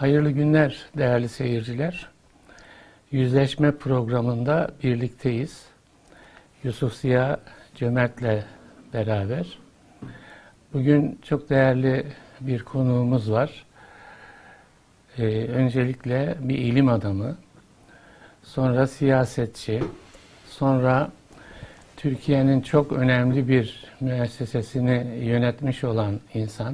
Hayırlı günler değerli seyirciler. Yüzleşme programında birlikteyiz. Yusuf Ziya Cömert'le beraber. Bugün çok değerli bir konuğumuz var. Öncelikle bir ilim adamı, sonra siyasetçi, sonra Türkiye'nin çok önemli bir müessesesini yönetmiş olan insan,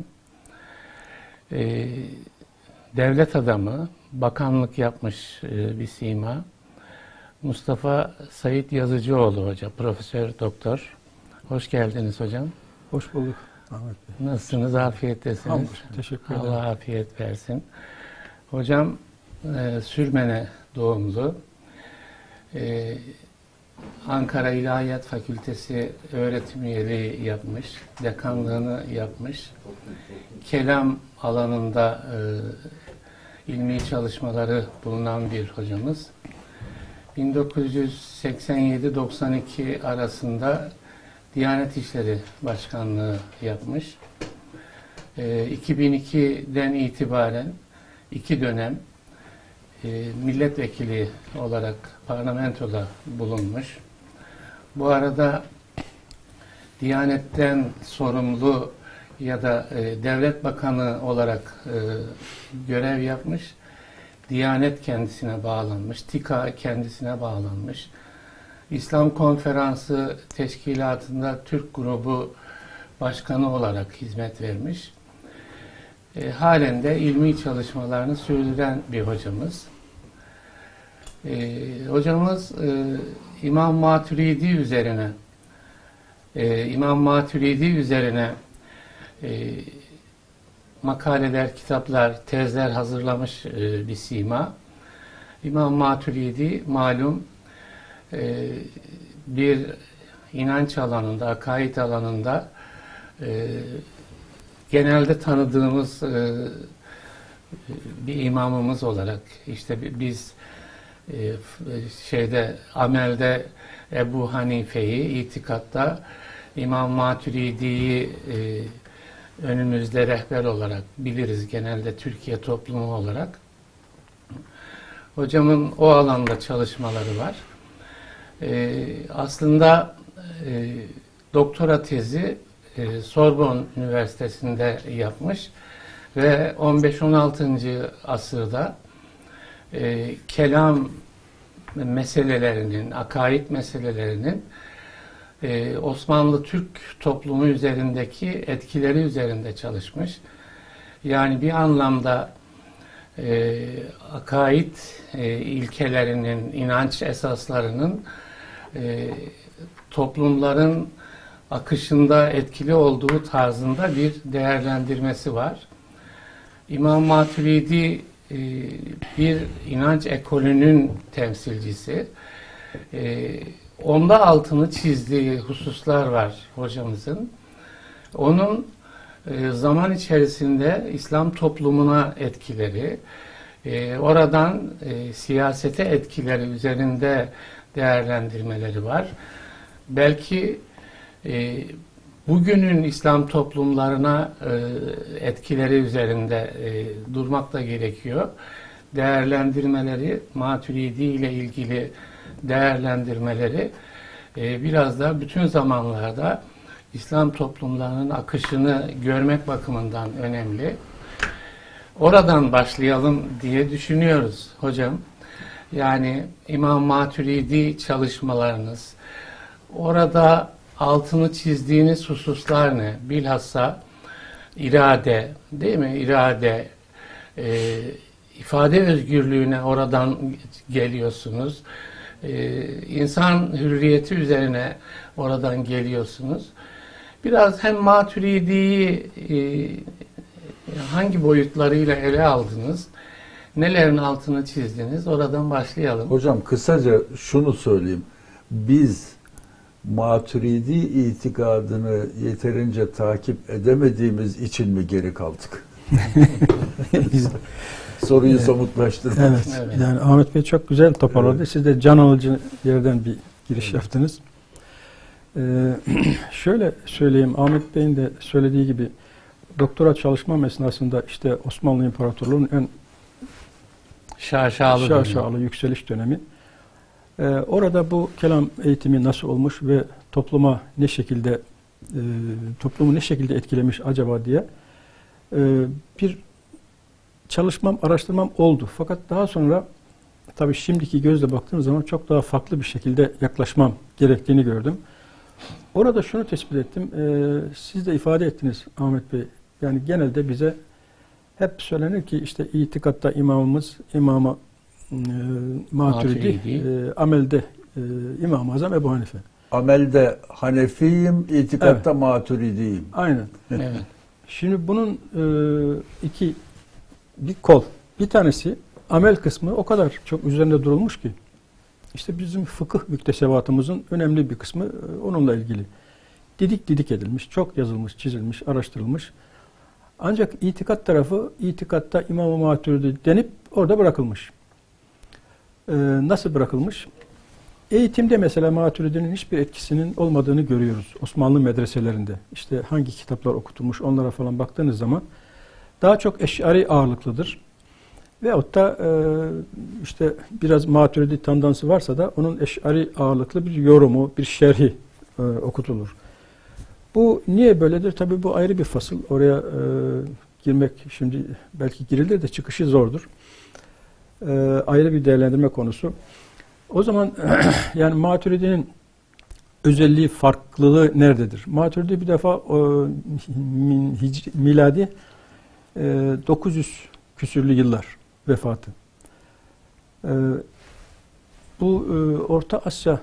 devlet adamı, bakanlık yapmış bir sima, Mustafa Sait Yazıcıoğlu Hoca, Profesör Doktor. Hoş geldiniz hocam. Hoş bulduk Ahmet Bey. Nasılsınız? Afiyettesiniz. Hamdolsun, teşekkür ederim. Allah afiyet versin. Hocam Sürmene doğumlu. Ankara İlahiyat Fakültesi öğretim üyeliği yapmış, dekanlığını yapmış. Kelam alanında ilmi çalışmaları bulunan bir hocamız. 1987-92 arasında Diyanet İşleri Başkanlığı yapmış. 2002'den itibaren 2 dönem milletvekili olarak parlamentoda bulunmuş. Bu arada Diyanet'ten sorumlu ya da devlet bakanı olarak görev yapmış. Diyanet kendisine bağlanmış. TİKA kendisine bağlanmış. İslam Konferansı Teşkilatı'nda Türk Grubu Başkanı olarak hizmet vermiş. Halen de ilmi çalışmalarını sürdüren bir hocamız. Hocamız İmam Maturidi üzerine makaleler, kitaplar, tezler hazırlamış bir sima. İmam Maturidi malum bir inanç alanında, akaid alanında genelde tanıdığımız bir imamımız olarak, işte biz amelde Ebu Hanife'yi, itikatta İmam Maturidi'yi önümüzde rehber olarak biliriz genelde Türkiye toplumu olarak. Hocamın o alanda çalışmaları var. Aslında doktora tezi Sorbonne Üniversitesi'nde yapmış ve 15-16. asırda kelam meselelerinin, akaid meselelerinin Osmanlı Türk toplumu üzerindeki etkileri üzerinde çalışmış. Yani bir anlamda akaid ilkelerinin, inanç esaslarının toplumların akışında etkili olduğu tarzında bir değerlendirmesi var. İmam Maturidi bir inanç ekolünün temsilcisi. Onda altını çizdiği hususlar var hocamızın. Onun zaman içerisinde İslam toplumuna etkileri, oradan siyasete etkileri üzerinde değerlendirmeleri var. Belki bugünün İslam toplumlarına etkileri üzerinde durmak da gerekiyor. Değerlendirmeleri, Maturidi ile ilgili değerlendirmeleri biraz da bütün zamanlarda İslam toplumlarının akışını görmek bakımından önemli. Oradan başlayalım diye düşünüyoruz hocam. Yani İmam Maturidi çalışmalarınız, orada altını çizdiğiniz hususlar ne? Bilhassa irade, değil mi? İrade, ifade özgürlüğüne oradan geliyorsunuz. İnsan hürriyeti üzerine oradan geliyorsunuz. Biraz hem Maturidi'yi hangi boyutlarıyla ele aldınız? Nelerin altını çizdiniz? Oradan başlayalım. Hocam kısaca şunu söyleyeyim. Biz Maturidi itikadını yeterince takip edemediğimiz için mi geri kaldık? Soruyu somutlaştırdık. Evet. Yani Ahmet Bey çok güzel toparladı. Evet. Siz de can alıcı yerden bir giriş yaptınız. Şöyle söyleyeyim, Ahmet Bey'in de söylediği gibi doktora çalışmam esnasında işte Osmanlı İmparatorluğu'nun en şaşalı yükseliş dönemi. Orada bu kelam eğitimi nasıl olmuş ve toplumu ne şekilde etkilemiş acaba diye bir çalışmam, araştırmam oldu. Fakat daha sonra tabii şimdiki gözle baktığım zaman çok daha farklı bir şekilde yaklaşmam gerektiğini gördüm. Orada şunu tespit ettim. Siz de ifade ettiniz Ahmet Bey. Yani genelde bize hep söylenir ki işte itikatta imamımız İmam-ı Maturidi, amelde İmam-ı Azam Ebu Hanife. Amelde Hanefiyim, itikatta Evet. Maturidiyim. Aynen. Evet. Şimdi bunun bir kol. Bir tanesi amel kısmı o kadar çok üzerinde durulmuş ki işte bizim fıkıh müktesebatımızın önemli bir kısmı onunla ilgili. Didik edilmiş, çok yazılmış, çizilmiş, araştırılmış. Ancak itikat tarafı, itikatta İmam-ı Maturidi denip orada bırakılmış. Nasıl bırakılmış? Eğitimde mesela Maturidi'nin hiçbir etkisinin olmadığını görüyoruz. Osmanlı medreselerinde. İşte hangi kitaplar okutulmuş onlara falan baktığınız zaman daha çok eş'ari ağırlıklıdır. Veyahut da işte biraz Maturidi tandansı varsa da onun eş'ari ağırlıklı bir yorumu, bir şerhi okutulur. Bu niye böyledir? Tabii bu ayrı bir fasıl. Oraya girmek şimdi belki girilir de çıkışı zordur. Ayrı bir değerlendirme konusu. O zaman yani Maturidi'nin özelliği, farklılığı nerededir? Maturidi bir defa miladi 900 küsürlü yıllar vefatı. Bu Orta Asya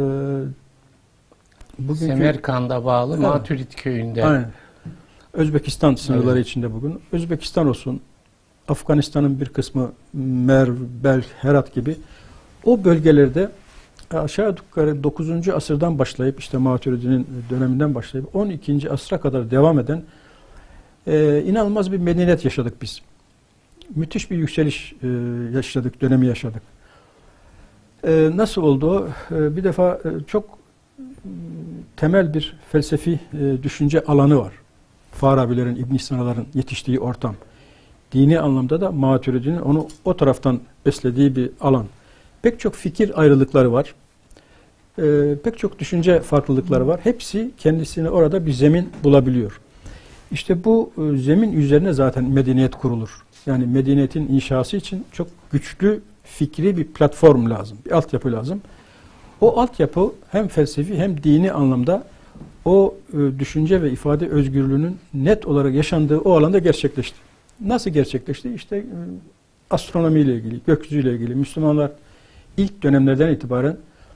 bugünkü Semerkand'a bağlı Evet. Maturid köyünde. Aynen. Özbekistan sınırları Evet. içinde bugün. Özbekistan olsun, Afganistan'ın bir kısmı Merv, Belh, Herat gibi o bölgelerde aşağı yukarı 9. asırdan başlayıp işte Maturidi'nin döneminden başlayıp 12. asra kadar devam eden inanılmaz bir medeniyet yaşadık biz. Müthiş bir yükseliş dönemi yaşadık. Nasıl oldu o? Bir defa çok temel bir felsefi düşünce alanı var. Farabilerin, İbn Sina'ların yetiştiği ortam. Dini anlamda da Maturidi'nin onu o taraftan beslediği bir alan. Pek çok fikir ayrılıkları var. Pek çok düşünce farklılıkları var. Hepsi kendisine orada bir zemin bulabiliyor. İşte bu zemin üzerine zaten medeniyet kurulur. Yani medeniyetin inşası için çok güçlü fikri bir platform lazım, bir altyapı lazım. O altyapı hem felsefi hem dini anlamda o düşünce ve ifade özgürlüğünün net olarak yaşandığı o alanda gerçekleşti. Nasıl gerçekleşti? İşte astronomiyle ilgili, gökyüzüyle ilgili Müslümanlar ilk dönemlerden itibaren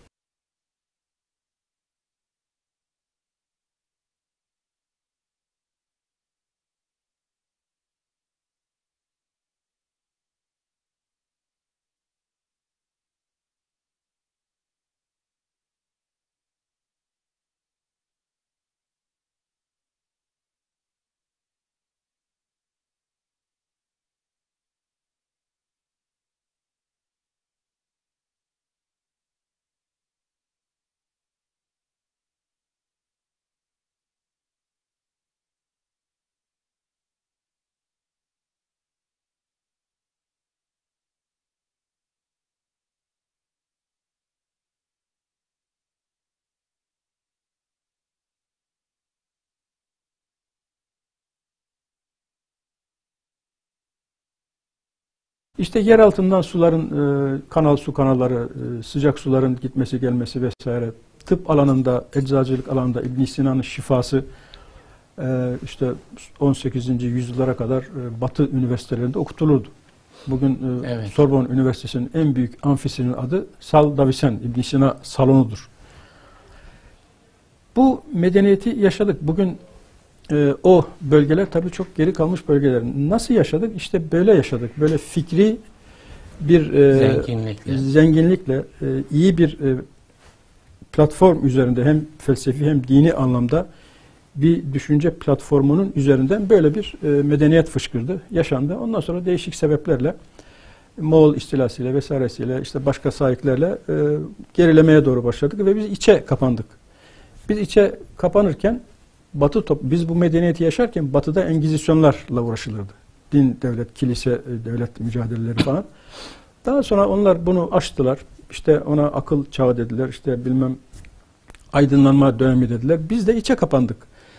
İşte yer altından suların, su kanalları, sıcak suların gitmesi gelmesi vesaire. Tıp alanında, eczacılık alanında İbn Sina'nın şifası işte 18. yüzyıllara kadar Batı üniversitelerinde okutulurdu. Bugün Evet. Sorbonne Üniversitesi'nin en büyük amfisinin adı Salle d'Avicenne, İbn Sina salonudur. Bu medeniyeti yaşadık. Bugün o bölgeler tabii çok geri kalmış bölgeler. Nasıl yaşadık? İşte böyle yaşadık. Böyle fikri bir zenginlikle iyi bir platform üzerinde hem felsefi hem dini anlamda bir düşünce platformunun üzerinden böyle bir medeniyet fışkırdı, yaşandı. Ondan sonra değişik sebeplerle Moğol istilasıyla vesairesiyle işte başka sahiplerle gerilemeye doğru başladık ve biz içe kapandık. Biz içe kapanırken biz bu medeniyeti yaşarken Batı'da engizisyonlarla uğraşılırdı. Din, devlet, kilise, devlet mücadeleleri falan. Daha sonra onlar bunu aştılar. İşte ona akıl çağı dediler. İşte bilmem aydınlanma dönemi dediler. Biz de içe kapandık.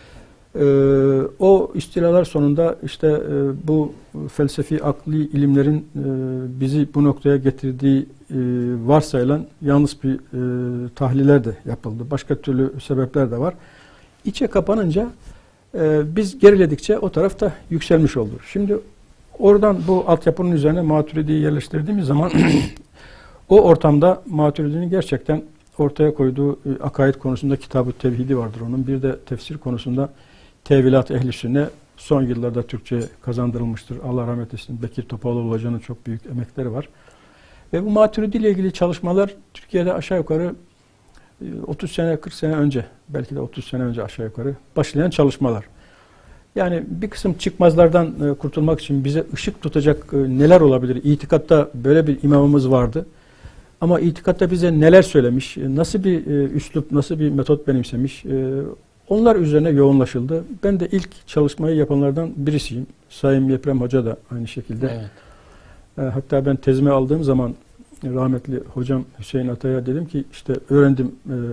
O istilalar sonunda işte bu felsefi akli ilimlerin bizi bu noktaya getirdiği varsayılan yanlış bir tahliller de yapıldı. Başka türlü sebepler de var. İçe kapanınca biz geriledikçe o taraf da yükselmiş oldu. Şimdi oradan bu altyapının üzerine Maturidi'yi yerleştirdiğimiz zaman o ortamda Maturidi'nin gerçekten ortaya koyduğu akaid konusunda Kitab-ı Tevhidi vardır onun. Bir de tefsir konusunda Tevilat Ehl-i Sünne son yıllarda Türkçe kazandırılmıştır. Allah rahmet eylesin. Bekir Topaloğlu Hoca'nın çok büyük emekleri var. Ve bu Maturidi ile ilgili çalışmalar Türkiye'de aşağı yukarı 30 sene, 40 sene önce, belki de 30 sene önce aşağı yukarı başlayan çalışmalar. Yani bir kısım çıkmazlardan kurtulmak için bize ışık tutacak neler olabilir? İtikatta böyle bir imamımız vardı. Ama itikatta bize neler söylemiş, nasıl bir üslup, nasıl bir metot benimsemiş, onlar üzerine yoğunlaşıldı. Ben de ilk çalışmayı yapanlardan birisiyim. Sayın Yeprem Hoca da aynı şekilde. Evet. Hatta ben tezimi aldığım zaman rahmetli hocam Hüseyin Atay'a dedim ki işte öğrendim.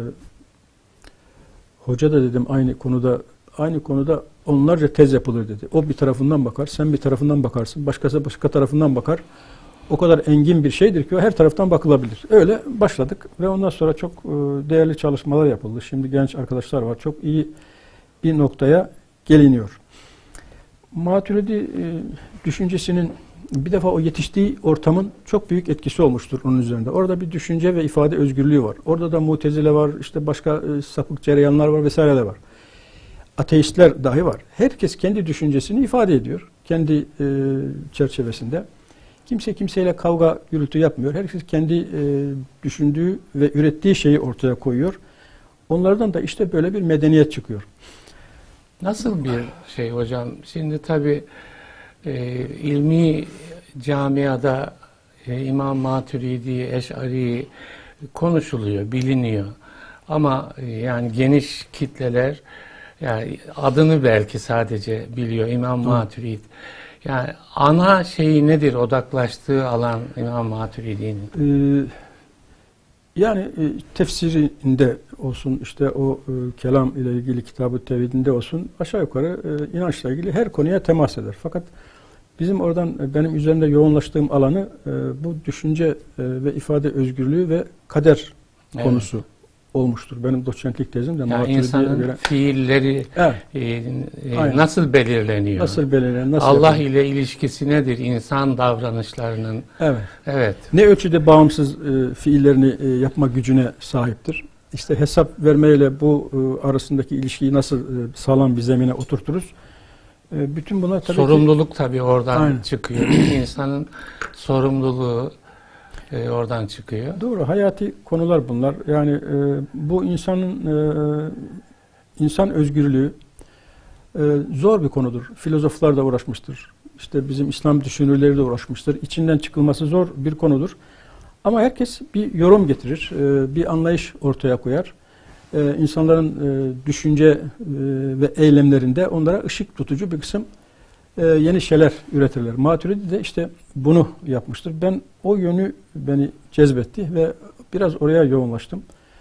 Hoca da dedim aynı konuda onlarca tez yapılır dedi. O bir tarafından bakar, sen bir tarafından bakarsın, başkası başka tarafından bakar. O kadar engin bir şeydir ki o her taraftan bakılabilir. Öyle başladık ve ondan sonra çok değerli çalışmalar yapıldı. Şimdi genç arkadaşlar var. Çok iyi bir noktaya geliniyor. Maturidi düşüncesinin bir defa o yetiştiği ortamın çok büyük etkisi olmuştur onun üzerinde. Orada bir düşünce ve ifade özgürlüğü var. Orada da Mutezile var, işte başka sapık cereyanlar var vesaireler var. Ateistler dahi var. Herkes kendi düşüncesini ifade ediyor. Kendi çerçevesinde. Kimse kimseyle kavga, gürültü yapmıyor. Herkes kendi düşündüğü ve ürettiği şeyi ortaya koyuyor. Onlardan da işte böyle bir medeniyet çıkıyor. Nasıl bir şey hocam? Şimdi tabii ilmi camiada İmam Maturidi, Eş'ari konuşuluyor, biliniyor. Ama yani geniş kitleler yani adını belki sadece biliyor İmam Maturidi. Yani ana şeyi nedir, odaklaştığı alan İmam Maturidi'nin? Yani tefsirinde olsun, işte o kelam ile ilgili Kitab-ı Tevhidinde olsun aşağı yukarı inançla ilgili her konuya temas eder. Fakat bizim oradan benim üzerinde yoğunlaştığım alanı bu düşünce ve ifade özgürlüğü ve kader konusu olmuştur. Benim doçentlik tezim de. Yani insanın fiilleri nasıl belirleniyor? Nasıl belirleniyor? Nasıl Allah yapıyor? ile ilişkisi nedir? İnsan davranışlarının. Evet. Ne ölçüde bağımsız fiillerini yapma gücüne sahiptir? İşte hesap vermeyle bu arasındaki ilişkiyi nasıl sağlam bir zemine oturturuz? Bütün bunlar tabii sorumluluk tabii oradan çıkıyor. İnsanın sorumluluğu oradan çıkıyor. Doğru. Hayati konular bunlar. Yani bu insan özgürlüğü zor bir konudur. Filozoflar da uğraşmıştır. İşte bizim İslam düşünürleri de uğraşmıştır. İçinden çıkılması zor bir konudur. Ama herkes bir yorum getirir. Bir anlayış ortaya koyar. İnsanların düşünce ve eylemlerinde onlara ışık tutucu bir kısım yeni şeyler üretirler. Maturidi de işte bunu yapmıştır. O yönü beni cezbetti ve biraz oraya yoğunlaştım.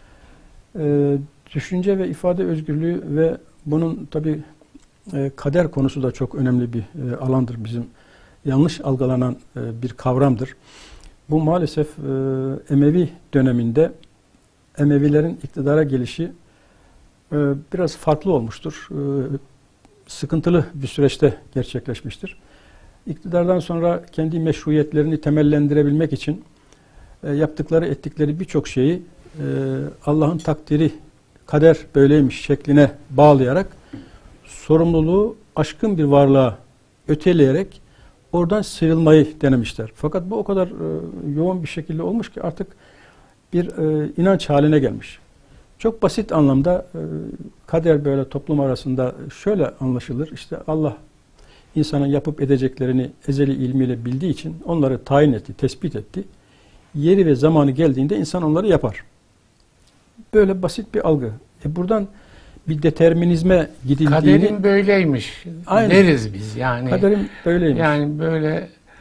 Düşünce ve ifade özgürlüğü ve bunun tabii kader konusu da çok önemli bir alandır. Bizim yanlış algılanan bir kavramdır. Bu maalesef Emevi döneminde Emevilerin iktidara gelişi biraz farklı olmuştur. Sıkıntılı bir süreçte gerçekleşmiştir. İktidardan sonra kendi meşruiyetlerini temellendirebilmek için yaptıkları, ettikleri birçok şeyi Allah'ın takdiri, kader böyleymiş şekline bağlayarak sorumluluğu aşkın bir varlığa öteleyerek oradan sıyrılmayı denemişler. Fakat bu o kadar yoğun bir şekilde olmuş ki artık bir inanç haline gelmiş. Çok basit anlamda kader böyle toplum arasında şöyle anlaşılır. İşte Allah insanın yapıp edeceklerini ezeli ilmiyle bildiği için onları tayin etti, tespit etti. Yeri ve zamanı geldiğinde insan onları yapar. Böyle basit bir algı. Buradan bir determinizme gidildiğini... Kaderim böyleymiş deriz biz. Yani kaderim böyleymiş. Yani böyle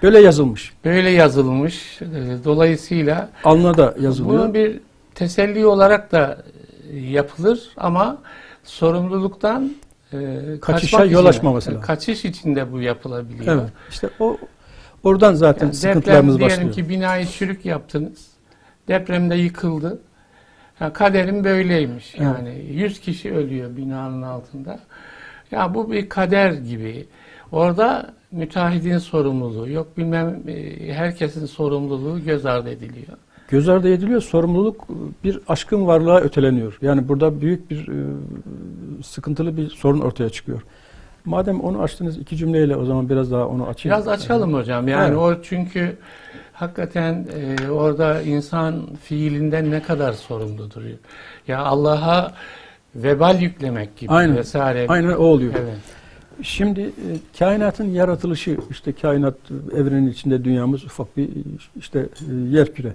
Böyle yazılmış. Böyle yazılmış. Dolayısıyla Alnına da yazılıyor. bunu bir teselli olarak da yapılır ama sorumluluktan Kaçışa kaçmak yol için, açmaması lazım. kaçış için de bu yapılabiliyor. Evet. İşte oradan zaten Yani sıkıntılarımız diyelim başlıyor. ki binayı çürük yaptınız. Depremde yıkıldı. Ya kaderim böyleymiş. Evet. Yani 100 kişi ölüyor binanın altında. Ya bu bir kader gibi. Orada müteahhidin sorumluluğu yok, bilmem herkesin sorumluluğu göz ardı ediliyor. Göz ardı ediliyor. Sorumluluk bir aşkın varlığa öteleniyor. Yani burada büyük bir sıkıntılı bir sorun ortaya çıkıyor. Madem onu açtınız, iki cümleyle o zaman biraz daha onu açayım. Biraz açalım hocam. Yani Evet. o çünkü hakikaten orada insan fiilinden ne kadar sorumludur. Ya Allah'a vebal yüklemek gibi Aynen. vesaire. Aynen o oluyor. Evet. Şimdi kainatın yaratılışı, işte kainat evrenin içinde dünyamız ufak bir işte yerküre.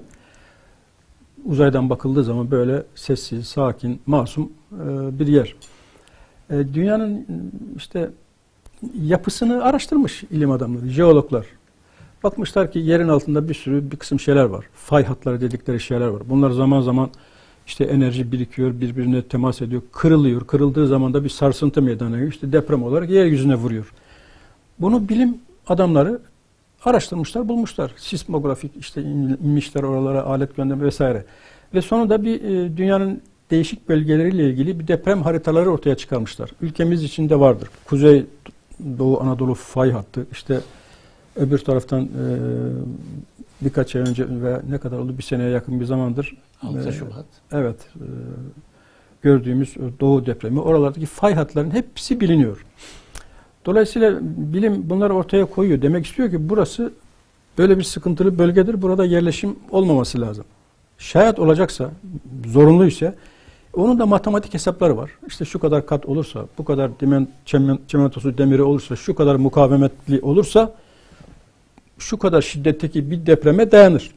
Uzaydan bakıldığı zaman böyle sessiz, sakin, masum bir yer. Dünyanın işte yapısını araştırmış ilim adamları, jeologlar. Bakmışlar ki yerin altında bir kısım şeyler var. Fay hatları dedikleri şeyler var. Bunlar zaman zaman işte enerji birikiyor, birbirine temas ediyor, kırılıyor. Kırıldığı zaman da bir sarsıntı meydana geliyor. İşte deprem olarak yeryüzüne vuruyor. Bunu bilim adamları araştırmışlar, bulmuşlar. Sismografik işte inmişler oralara, alet gönderme vesaire. Ve sonunda bir dünyanın değişik bölgeleriyle ilgili bir deprem haritaları ortaya çıkarmışlar. Ülkemiz içinde vardır. Kuzey Doğu Anadolu fay hattı, işte öbür taraftan birkaç ay önce ve ne kadar oldu, bir seneye yakın bir zamandır 6 Şubat. evet gördüğümüz Doğu depremi, oralardaki fay hatlarının hepsi biliniyor. Dolayısıyla bilim bunları ortaya koyuyor. Demek istiyor ki burası böyle bir sıkıntılı bölgedir. Burada yerleşim olmaması lazım. Şayet olacaksa, zorunluysa onun da matematik hesapları var. İşte şu kadar kat olursa, bu kadar çimentosu, demiri olursa, şu kadar mukavemetli olursa şu kadar şiddetteki bir depreme dayanır.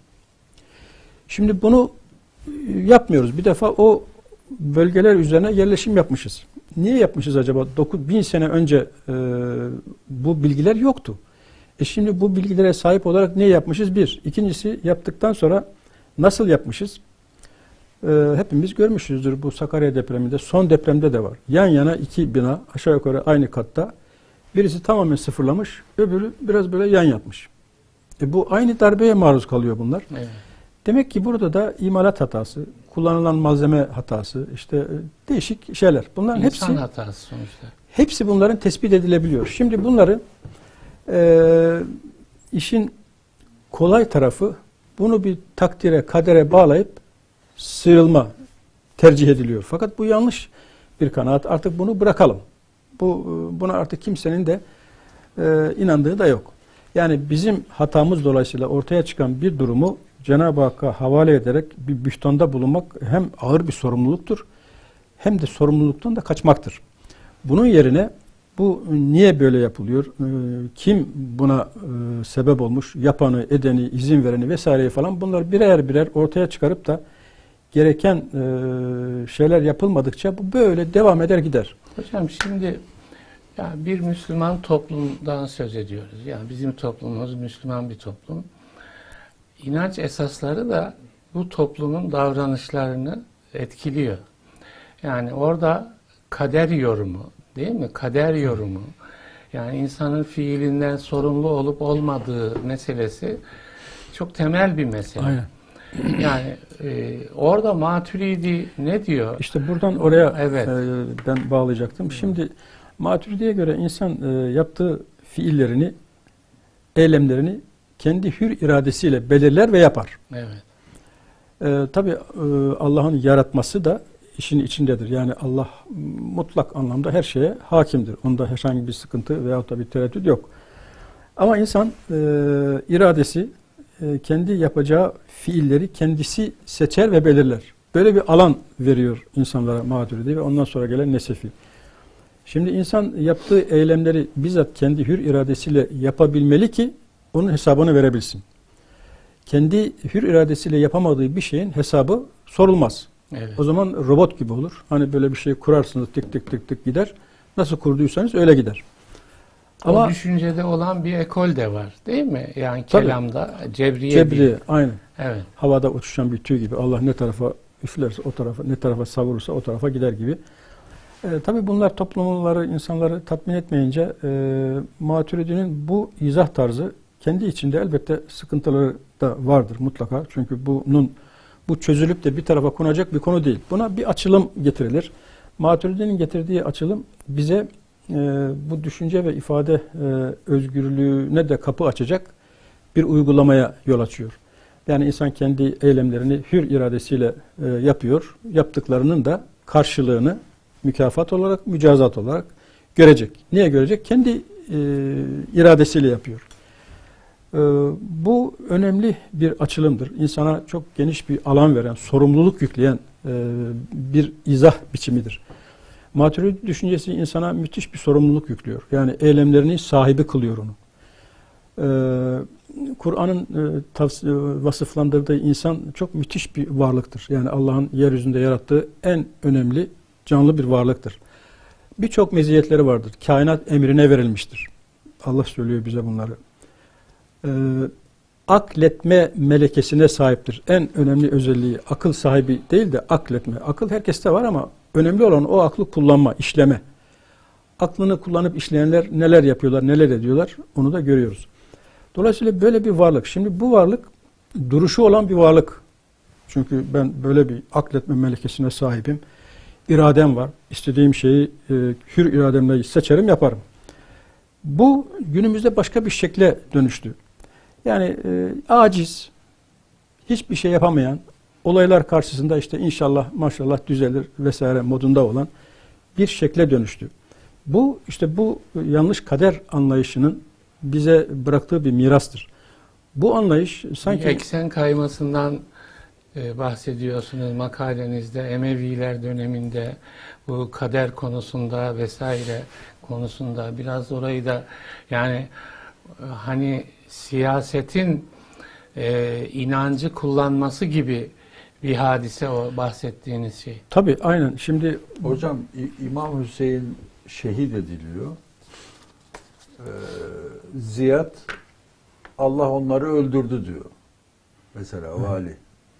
Şimdi bunu yapmıyoruz. Bir defa o bölgeler üzerine yerleşim yapmışız. Niye yapmışız acaba? 9000 sene önce bu bilgiler yoktu. Şimdi bu bilgilere sahip olarak ne yapmışız? Bir. İkincisi, yaptıktan sonra nasıl yapmışız? Hepimiz görmüşüzdür bu Sakarya depreminde. Son depremde de var. Yan yana iki bina aşağı yukarı aynı katta. Birisi tamamen sıfırlamış, öbürü biraz böyle yan yatmış. Bu aynı darbeye maruz kalıyor bunlar. Evet. Demek ki burada da imalat hatası, kullanılan malzeme hatası, işte değişik şeyler. Bunların İnsan hatası sonuçta. hepsi bunların tespit edilebiliyor. Şimdi bunları işin kolay tarafı, bunu bir takdire, kadere bağlayıp sıyrılma tercih ediliyor. Fakat bu yanlış bir kanaat. Artık bunu bırakalım. Buna artık kimsenin de inandığı da yok. Yani bizim hatamız dolayısıyla ortaya çıkan bir durumu Cenab-ı Hakk'a havale ederek bir bühtanda bulunmak hem ağır bir sorumluluktur, hem de sorumluluktan da kaçmaktır. Bunun yerine bu niye böyle yapılıyor, kim buna sebep olmuş, yapanı, edeni, izin vereni vesaireyi falan, bunlar birer birer ortaya çıkarıp da gereken şeyler yapılmadıkça bu böyle devam eder gider. Hocam şimdi yani bir Müslüman toplumdan söz ediyoruz. Yani bizim toplumumuz Müslüman bir toplum. İnanç esasları da bu toplumun davranışlarını etkiliyor. Yani orada kader yorumu, değil mi? Kader yorumu. Yani insanın fiilinden sorumlu olup olmadığı meselesi çok temel bir mesele. Aynen. Yani orada Maturidi ne diyor? İşte buradan oraya Evet. Ben bağlayacaktım. Şimdi Maturidi'ye göre insan yaptığı fiillerini, eylemlerini kendi hür iradesiyle belirler ve yapar. Evet. Tabii Allah'ın yaratması da işin içindedir. Yani Allah mutlak anlamda her şeye hakimdir. Onda herhangi bir sıkıntı veyahut da bir tereddüt yok. Ama insan iradesi kendi yapacağı fiilleri kendisi seçer ve belirler. Böyle bir alan veriyor insanlara Maturidi ve ondan sonra gelen Nesefi. Şimdi insan yaptığı eylemleri bizzat kendi hür iradesiyle yapabilmeli ki onun hesabını verebilsin. Kendi hür iradesiyle yapamadığı bir şeyin hesabı sorulmaz. Evet. O zaman robot gibi olur. Hani böyle bir şey kurarsınız, tık tık tık tık gider. Nasıl kurduysanız öyle gider. Ama o düşüncede olan bir ekol de var, değil mi? Yani Tabii. kelamda cebriye Cebri, aynen. Evet. Havada uçuşan bir tüy gibi. Allah ne tarafa üflerse o tarafa, ne tarafa savurursa o tarafa gider gibi. Tabii bunlar toplumları, insanları tatmin etmeyince Maturidi'nin bu izah tarzı kendi içinde elbette sıkıntıları da vardır mutlaka. Çünkü bu çözülüp de bir tarafa konacak bir konu değil. Buna bir açılım getirilir. Maturidi'nin getirdiği açılım bize bu düşünce ve ifade özgürlüğüne de kapı açacak bir uygulamaya yol açıyor. Yani insan kendi eylemlerini hür iradesiyle yapıyor. Yaptıklarının da karşılığını mükafat olarak, mücazat olarak görecek. Niye görecek? Kendi iradesiyle yapıyor. Bu önemli bir açılımdır. İnsana çok geniş bir alan veren, sorumluluk yükleyen bir izah biçimidir. Maturidi düşüncesi insana müthiş bir sorumluluk yüklüyor. Yani eylemlerini sahibi kılıyor onu. Kur'an'ın vasıflandırdığı insan çok müthiş bir varlıktır. Yani Allah'ın yeryüzünde yarattığı en önemli canlı bir varlıktır. Birçok meziyetleri vardır. Kainat emrine verilmiştir. Allah söylüyor bize bunları. Akletme melekesine sahiptir. En önemli özelliği akıl sahibi değil de akletme. Akıl herkeste var ama önemli olan o aklı kullanma, işleme. Aklını kullanıp işleyenler neler yapıyorlar, neler ediyorlar onu da görüyoruz. Dolayısıyla böyle bir varlık. Şimdi bu varlık duruşu olan bir varlık. Çünkü ben böyle bir akletme melekesine sahibim. İradem var. İstediğim şeyi hür irademle seçerim, yaparım. Bu günümüzde başka bir şekle dönüştü. Yani aciz, hiçbir şey yapamayan, olaylar karşısında işte inşallah maşallah düzelir vesaire modunda olan bir şekle dönüştü. Bu işte bu yanlış kader anlayışının bize bıraktığı bir mirastır. Bu anlayış sanki eksen kaymasından bahsediyorsunuz makalenizde. Emeviler döneminde bu kader konusunda vesaire konusunda biraz orayı da yani hani siyasetin inancı kullanması gibi bir hadise o bahsettiğiniz şey. Tabii aynen. Şimdi Hocam İmam Hüseyin şehit ediliyor. Ziyad Allah onları öldürdü diyor. Mesela vali.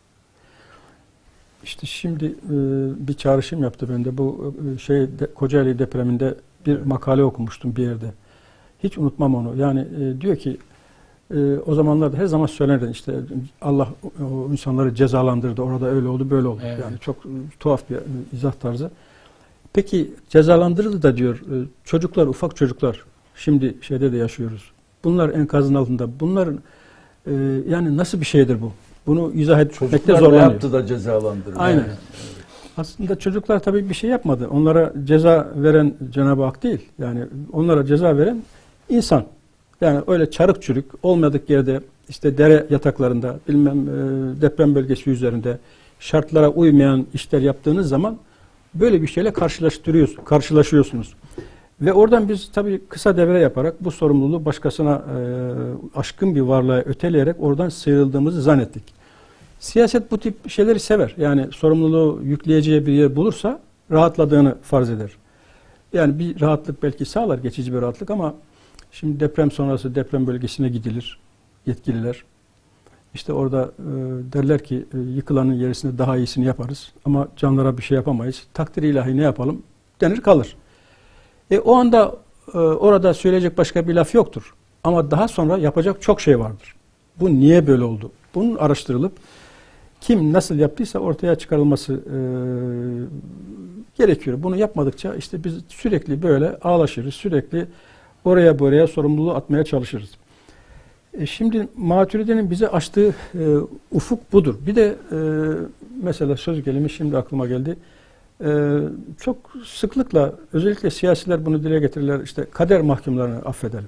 İşte şimdi bir çağrışım yaptı bende. Bu Kocaeli depreminde bir makale okumuştum bir yerde. Hiç unutmam onu. Yani diyor ki o zamanlarda her zaman söylerdi işte Allah o insanları cezalandırdı. Orada öyle oldu, böyle oldu. Evet. Yani çok tuhaf bir izah tarzı. Peki cezalandırdı da diyor çocuklar, ufak çocuklar şimdi şeyde de yaşıyoruz. Bunlar enkazın altında. Bunların yani nasıl bir şeydir bu? Bunu izah etmekte Çocuklar ne zorlanıyor. yaptı da cezalandırdı? Aynen. Evet. Aslında çocuklar tabii bir şey yapmadı. Onlara ceza veren Cenab-ı Hak değil. Yani onlara ceza veren insan. Yani öyle çarık çürük olmadık yerde işte dere yataklarında bilmem deprem bölgesi üzerinde şartlara uymayan işler yaptığınız zaman böyle bir şeyle karşılaşıyorsunuz. Ve oradan biz tabii kısa devre yaparak bu sorumluluğu başkasına aşkın bir varlığa öteleyerek oradan sıyrıldığımızı zannettik. Siyaset bu tip şeyleri sever. Yani sorumluluğu yükleyeceği bir yer bulursa rahatladığını farz eder. Yani bir rahatlık belki sağlar, geçici bir rahatlık ama şimdi deprem sonrası deprem bölgesine gidilir yetkililer. İşte orada derler ki yıkılanın yerisinde daha iyisini yaparız ama canlara bir şey yapamayız. Takdir ilahi ne yapalım denir kalır. O anda orada söyleyecek başka bir laf yoktur. Ama daha sonra yapacak çok şey vardır. Bu niye böyle oldu? Bunun araştırılıp kim nasıl yaptıysa ortaya çıkarılması gerekiyor. Bunu yapmadıkça işte biz sürekli böyle ağlaşırız. Sürekli oraya buraya sorumluluğu atmaya çalışırız. Şimdi Maturidi'nin bize açtığı ufuk budur. Bir de mesela söz gelimi şimdi aklıma geldi. Çok sıklıkla özellikle siyasiler bunu dile getirirler. İşte kader mahkumlarını affedelim.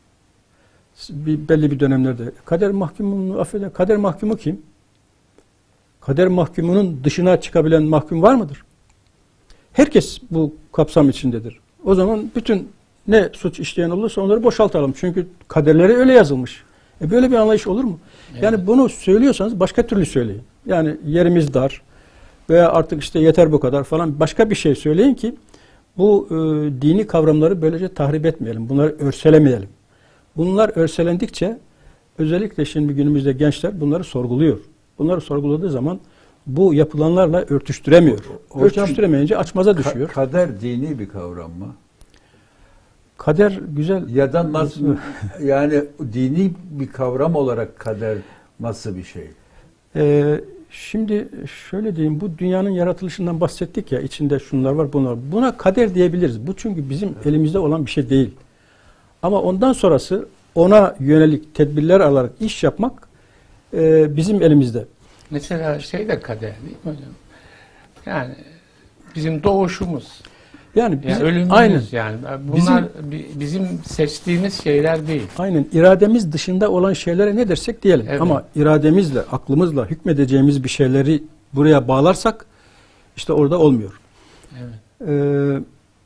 Belli bir dönemlerde kader mahkumunu affedelim. Kader mahkumu kim? Kader mahkumunun dışına çıkabilen mahkum var mıdır? Herkes bu kapsam içindedir. O zaman bütün ne suç işleyen olursa onları boşaltalım. Çünkü kaderleri öyle yazılmış. Böyle bir anlayış olur mu? Evet. Yani bunu söylüyorsanız başka türlü söyleyin. Yani yerimiz dar veya artık işte yeter bu kadar falan başka bir şey söyleyin ki Bu dini kavramları böylece tahrip etmeyelim. Bunları örselemeyelim. Bunlar örselendikçe özellikle şimdi günümüzde gençler bunları sorguluyor. Bunları sorguladığı zaman bu yapılanlarla örtüştüremiyor. Hocam, Örtüştüremeyince açmaza düşüyor. Kader dini bir kavram mı? Kader güzel. Ya da nasıl, yani dini bir kavram olarak kader nasıl bir şey? Şimdi şöyle diyeyim, bu dünyanın yaratılışından bahsettik ya, içinde şunlar var, bunlar var. Buna kader diyebiliriz. Bu çünkü bizim elimizde olan bir şey değil. Ama ondan sonrası ona yönelik tedbirler alarak iş yapmak bizim elimizde. Mesela şey de kader değil mi hocam? Yani bizim doğuşumuz. Yani Ölümümüz aynen. yani. Bunlar bizim seçtiğimiz şeyler değil. Aynen. İrademiz dışında olan şeylere ne dersek diyelim. Evet. Ama irademizle, aklımızla hükmedeceğimiz bir şeyleri buraya bağlarsak işte orada olmuyor. Evet.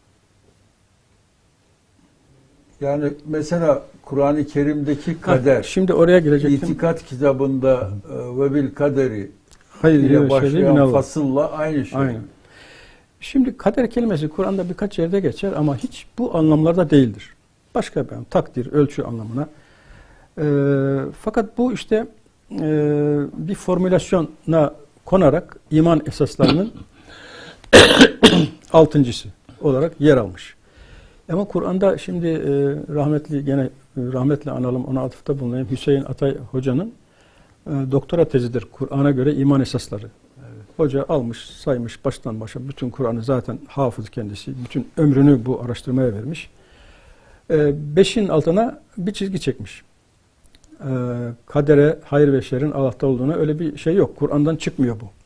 Yani mesela Kur'an-ı Kerim'deki kader, Şimdi oraya gelecektim. İtikat kitabında ve bil kaderi Hayır, ile başlayan fasılla aynı şey. Aynen. Şimdi kader kelimesi Kur'an'da birkaç yerde geçer ama hiç bu anlamlarda değildir. Başka bir takdir, ölçü anlamına. Fakat bu işte bir formülasyona konarak iman esaslarının altıncısı olarak yer almış. Ama Kur'an'da şimdi rahmetli analım, ona atıfta bulunayım. Hüseyin Atay Hoca'nın doktora tezidir Kur'an'a göre iman esasları. Evet. Hoca almış, saymış baştan başa bütün Kur'an'ı, zaten hafız kendisi. Bütün ömrünü bu araştırmaya vermiş. 5'in altına bir çizgi çekmiş. Kadere, hayır ve şerrin Allah'ta olduğuna öyle bir şey yok. Kur'an'dan çıkmıyor bu.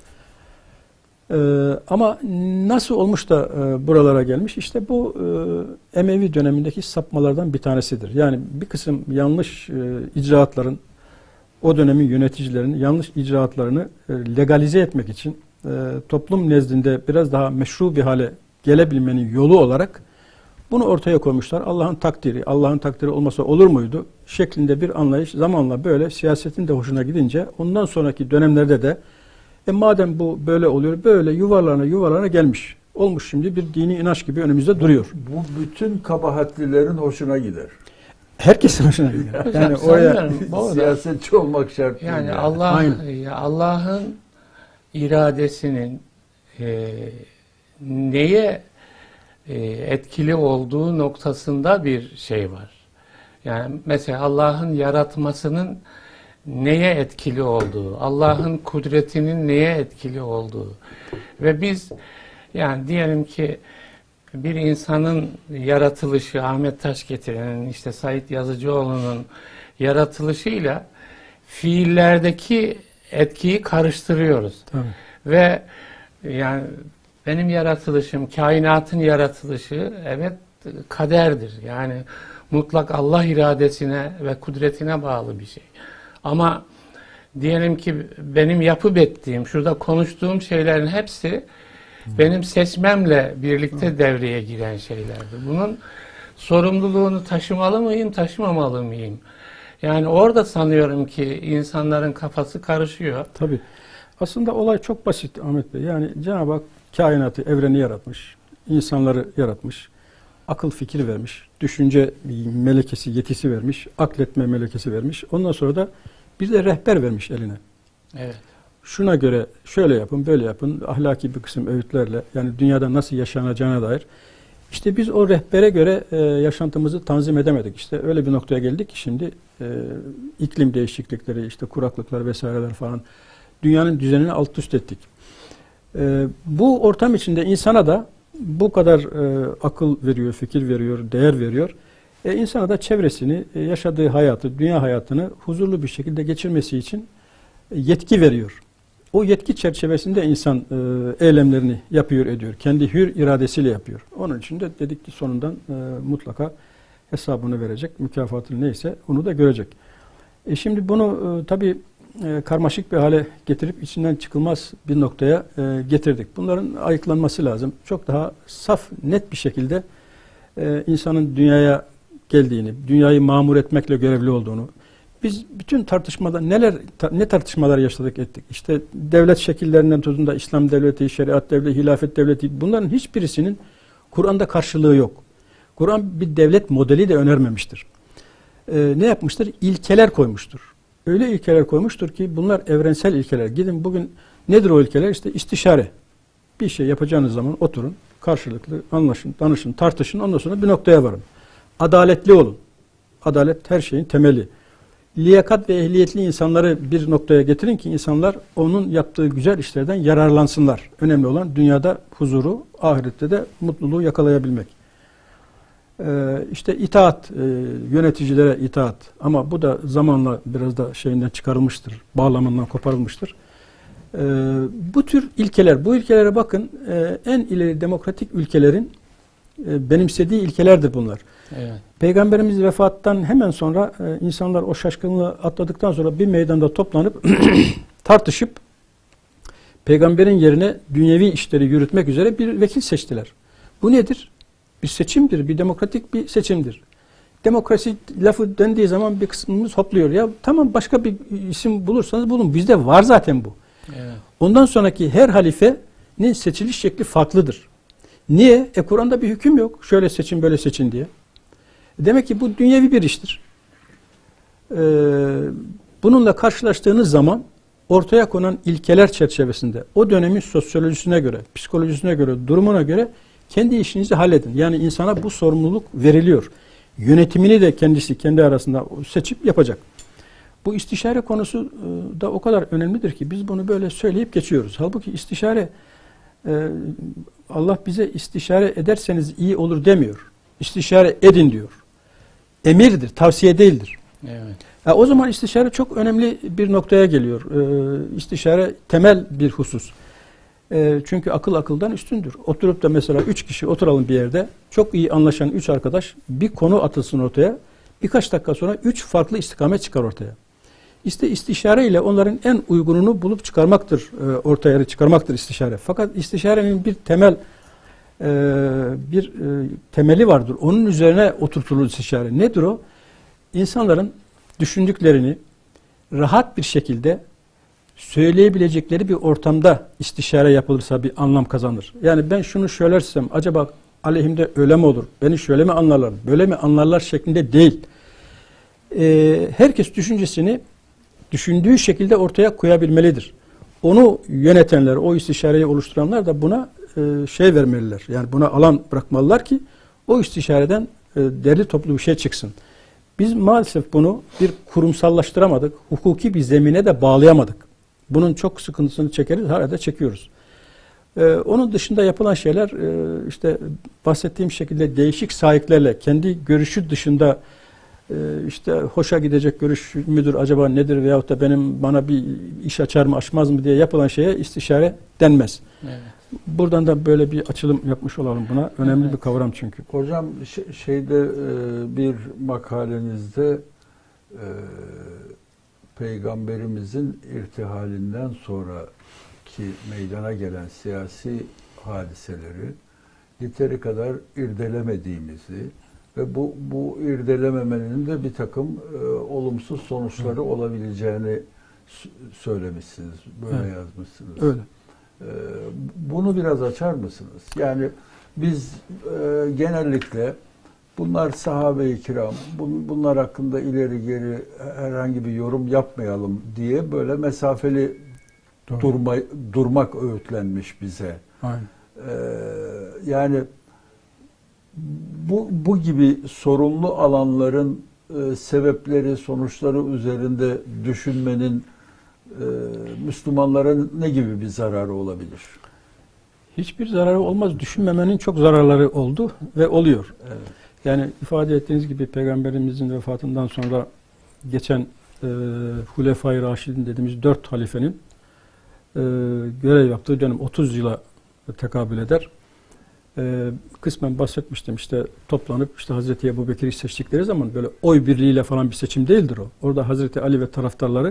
Ama nasıl olmuş da buralara gelmiş? İşte bu Emevi dönemindeki sapmalardan bir tanesidir. Yani bir kısım yanlış icraatların, o dönemin yöneticilerinin yanlış icraatlarını legalize etmek için toplum nezdinde biraz daha meşru bir hale gelebilmenin yolu olarak bunu ortaya koymuşlar. Allah'ın takdiri olmasa olur muydu şeklinde bir anlayış zamanla böyle siyasetin de hoşuna gidince ondan sonraki dönemlerde de madem bu böyle oluyor, böyle yuvarlana gelmiş. Olmuş, şimdi bir dini inanç gibi önümüzde duruyor. Bu bütün kabahatlilerin hoşuna gider. Herkesin hoşuna gider. Yani oraya siyasetçi olmak şart değil. Yani Allah'ın iradesinin neye etkili olduğu noktasında bir şey var. Yani mesela Allah'ın yaratmasının neye etkili olduğu, Allah'ın kudretinin neye etkili olduğu ve biz yani diyelim ki bir insanın yaratılışı, Ahmet Taşgetiren'in, işte Said Yazıcıoğlu'nun yaratılışıyla fiillerdeki etkiyi karıştırıyoruz. Tabii. Ve yani benim yaratılışım, kainatın yaratılışı evet kaderdir. Yani mutlak Allah iradesine ve kudretine bağlı bir şey. Ama diyelim ki benim yapıp ettiğim, şurada konuştuğum şeylerin hepsi benim seçmemle birlikte devreye giren şeylerdir. Bunun sorumluluğunu taşımalı mıyım, taşımamalı mıyım? Yani orada sanıyorum ki insanların kafası karışıyor. Tabii. Aslında olay çok basit Ahmet Bey. Yani Cenab-ı Hak kainatı, evreni yaratmış, insanları yaratmış, akıl fikir vermiş, düşünce melekesi, yetisi vermiş, akletme melekesi vermiş. Ondan sonra da bir de rehber vermiş eline. Evet. Şuna göre şöyle yapın, böyle yapın, ahlaki bir kısım öğütlerle, yani dünyada nasıl yaşanacağına dair. İşte biz o rehbere göre yaşantımızı tanzim edemedik. İşte öyle bir noktaya geldik ki şimdi iklim değişiklikleri, işte kuraklıklar vesaireler falan, dünyanın düzenini alt üst ettik. Bu ortam içinde insana da bu kadar akıl veriyor, fikir veriyor, değer veriyor. İnsana da çevresini, yaşadığı hayatı, dünya hayatını huzurlu bir şekilde geçirmesi için yetki veriyor. O yetki çerçevesinde insan eylemlerini yapıyor, ediyor. Kendi hür iradesiyle yapıyor. Onun için de dedik ki sonundan mutlaka hesabını verecek, mükafatını neyse onu da görecek. Şimdi bunu tabii karmaşık bir hale getirip içinden çıkılmaz bir noktaya getirdik. Bunların ayıklanması lazım. Çok daha saf, net bir şekilde insanın dünyaya geldiğini, dünyayı mamur etmekle görevli olduğunu, biz bütün tartışmada ne tartışmalar yaşadık ettik. İşte devlet şekillerinden tutun da İslam devleti, şeriat devleti, hilafet devleti, bunların hiçbirisinin Kur'an'da karşılığı yok. Kur'an bir devlet modeli de önermemiştir. Ne yapmıştır? İlkeler koymuştur. Öyle ilkeler koymuştur ki bunlar evrensel ilkeler. Gidin bugün nedir o ilkeler? İşte istişare. Bir şey yapacağınız zaman oturun, karşılıklı anlaşın, danışın, tartışın, ondan sonra bir noktaya varın. Adaletli olun. Adalet her şeyin temeli. Liyakat ve ehliyetli insanları bir noktaya getirin ki insanlar onun yaptığı güzel işlerden yararlansınlar. Önemli olan dünyada huzuru, ahirette de mutluluğu yakalayabilmek. İşte itaat, yöneticilere itaat. Ama bu da zamanla biraz da şeyinden çıkarılmıştır, bağlamından koparılmıştır. Bu tür ilkeler, bu ilkelere bakın, en ileri demokratik ülkelerin benimsediği ilkelerdir bunlar. Evet. Peygamberimiz vefattan hemen sonra insanlar o şaşkınlığı atladıktan sonra bir meydanda toplanıp tartışıp peygamberin yerine dünyevi işleri yürütmek üzere bir vekil seçtiler. Bu nedir? Bir seçimdir, bir demokratik bir seçimdir. Demokrasi lafı dendiği zaman bir kısmımız hopluyor. Ya tamam, başka bir isim bulursanız bulun. Bizde var zaten bu. Evet. Ondan sonraki her halifenin seçiliş şekli farklıdır. Niye? Kur'an'da bir hüküm yok. Şöyle seçin, böyle seçin diye. Demek ki bu dünyevi bir iştir. Bununla karşılaştığınız zaman ortaya konan ilkeler çerçevesinde o dönemin sosyolojisine göre, psikolojisine göre, durumuna göre kendi işinizi halledin. Yani insana bu sorumluluk veriliyor. Yönetimini de kendisi kendi arasında seçip yapacak. Bu istişare konusu da o kadar önemlidir ki biz bunu böyle söyleyip geçiyoruz. Halbuki istişare, Allah bize istişare ederseniz iyi olur demiyor. İstişare edin diyor. Emirdir, tavsiye değildir. Evet. O zaman istişare çok önemli bir noktaya geliyor. İstişare temel bir husus. Çünkü akıl akıldan üstündür. Oturup da mesela 3 kişi oturalım bir yerde, çok iyi anlaşan 3 arkadaş, bir konu atılsın ortaya, birkaç dakika sonra 3 farklı istikamet çıkar ortaya. İşte istişare ile onların en uygununu bulup çıkarmaktır, ortaya çıkarmaktır istişare. Fakat istişarenin bir temeli vardır. Onun üzerine oturtulur istişare. Nedir o? İnsanların düşündüklerini rahat bir şekilde söyleyebilecekleri bir ortamda istişare yapılırsa bir anlam kazanır. Yani ben şunu söylersem acaba aleyhimde öyle mi olur? Beni şöyle mi anlarlar? Böyle mi anlarlar şeklinde değil. Herkes düşüncesini düşündüğü şekilde ortaya koyabilmelidir. Onu yönetenler, o istişareyi oluşturanlar da buna şey vermeliler. Yani buna alan bırakmalılar ki o istişareden derli toplu bir şey çıksın. Biz maalesef bunu bir kurumsallaştıramadık. Hukuki bir zemine de bağlayamadık. Bunun çok sıkıntısını çekeriz, hala da çekiyoruz. Onun dışında yapılan şeyler işte bahsettiğim şekilde değişik sahiplerle kendi görüşü dışında işte hoşa gidecek görüş müdür acaba nedir veyahut da bana bir iş açar mı açmaz mı diye yapılan şeye istişare denmez. Evet. Buradan da böyle bir açılım yapmış olalım buna. Önemli Evet. bir kavram çünkü. Hocam şeyde bir makalenizde Peygamberimizin irtihalinden sonraki meydana gelen siyasi hadiseleri yeteri kadar irdelemediğimizi ve bu irdelememenin de bir takım olumsuz sonuçları olabileceğini söylemişsiniz. Böyle Evet. yazmışsınız. Öyle. Bunu biraz açar mısınız? Yani biz genellikle bunlar sahabe-i kiram, bunlar hakkında ileri geri herhangi bir yorum yapmayalım diye böyle mesafeli durmak öğütlenmiş bize. Aynen. Yani bu gibi sorunlu alanların sebepleri, sonuçları üzerinde düşünmenin Müslümanlara ne gibi bir zararı olabilir? Hiçbir zararı olmaz. Düşünmemenin çok zararları oldu ve oluyor. Evet. Yani ifade ettiğiniz gibi Peygamberimizin vefatından sonra geçen Hulefai Raşidin dediğimiz 4 halifenin görev yaptığı dönem 30 yıla tekabül eder. Kısmen bahsetmiştim, işte toplanıp işte Hazreti Ebubekir'i seçtikleri zaman böyle oy birliğiyle falan bir seçim değildir o. Orada Hazreti Ali ve taraftarları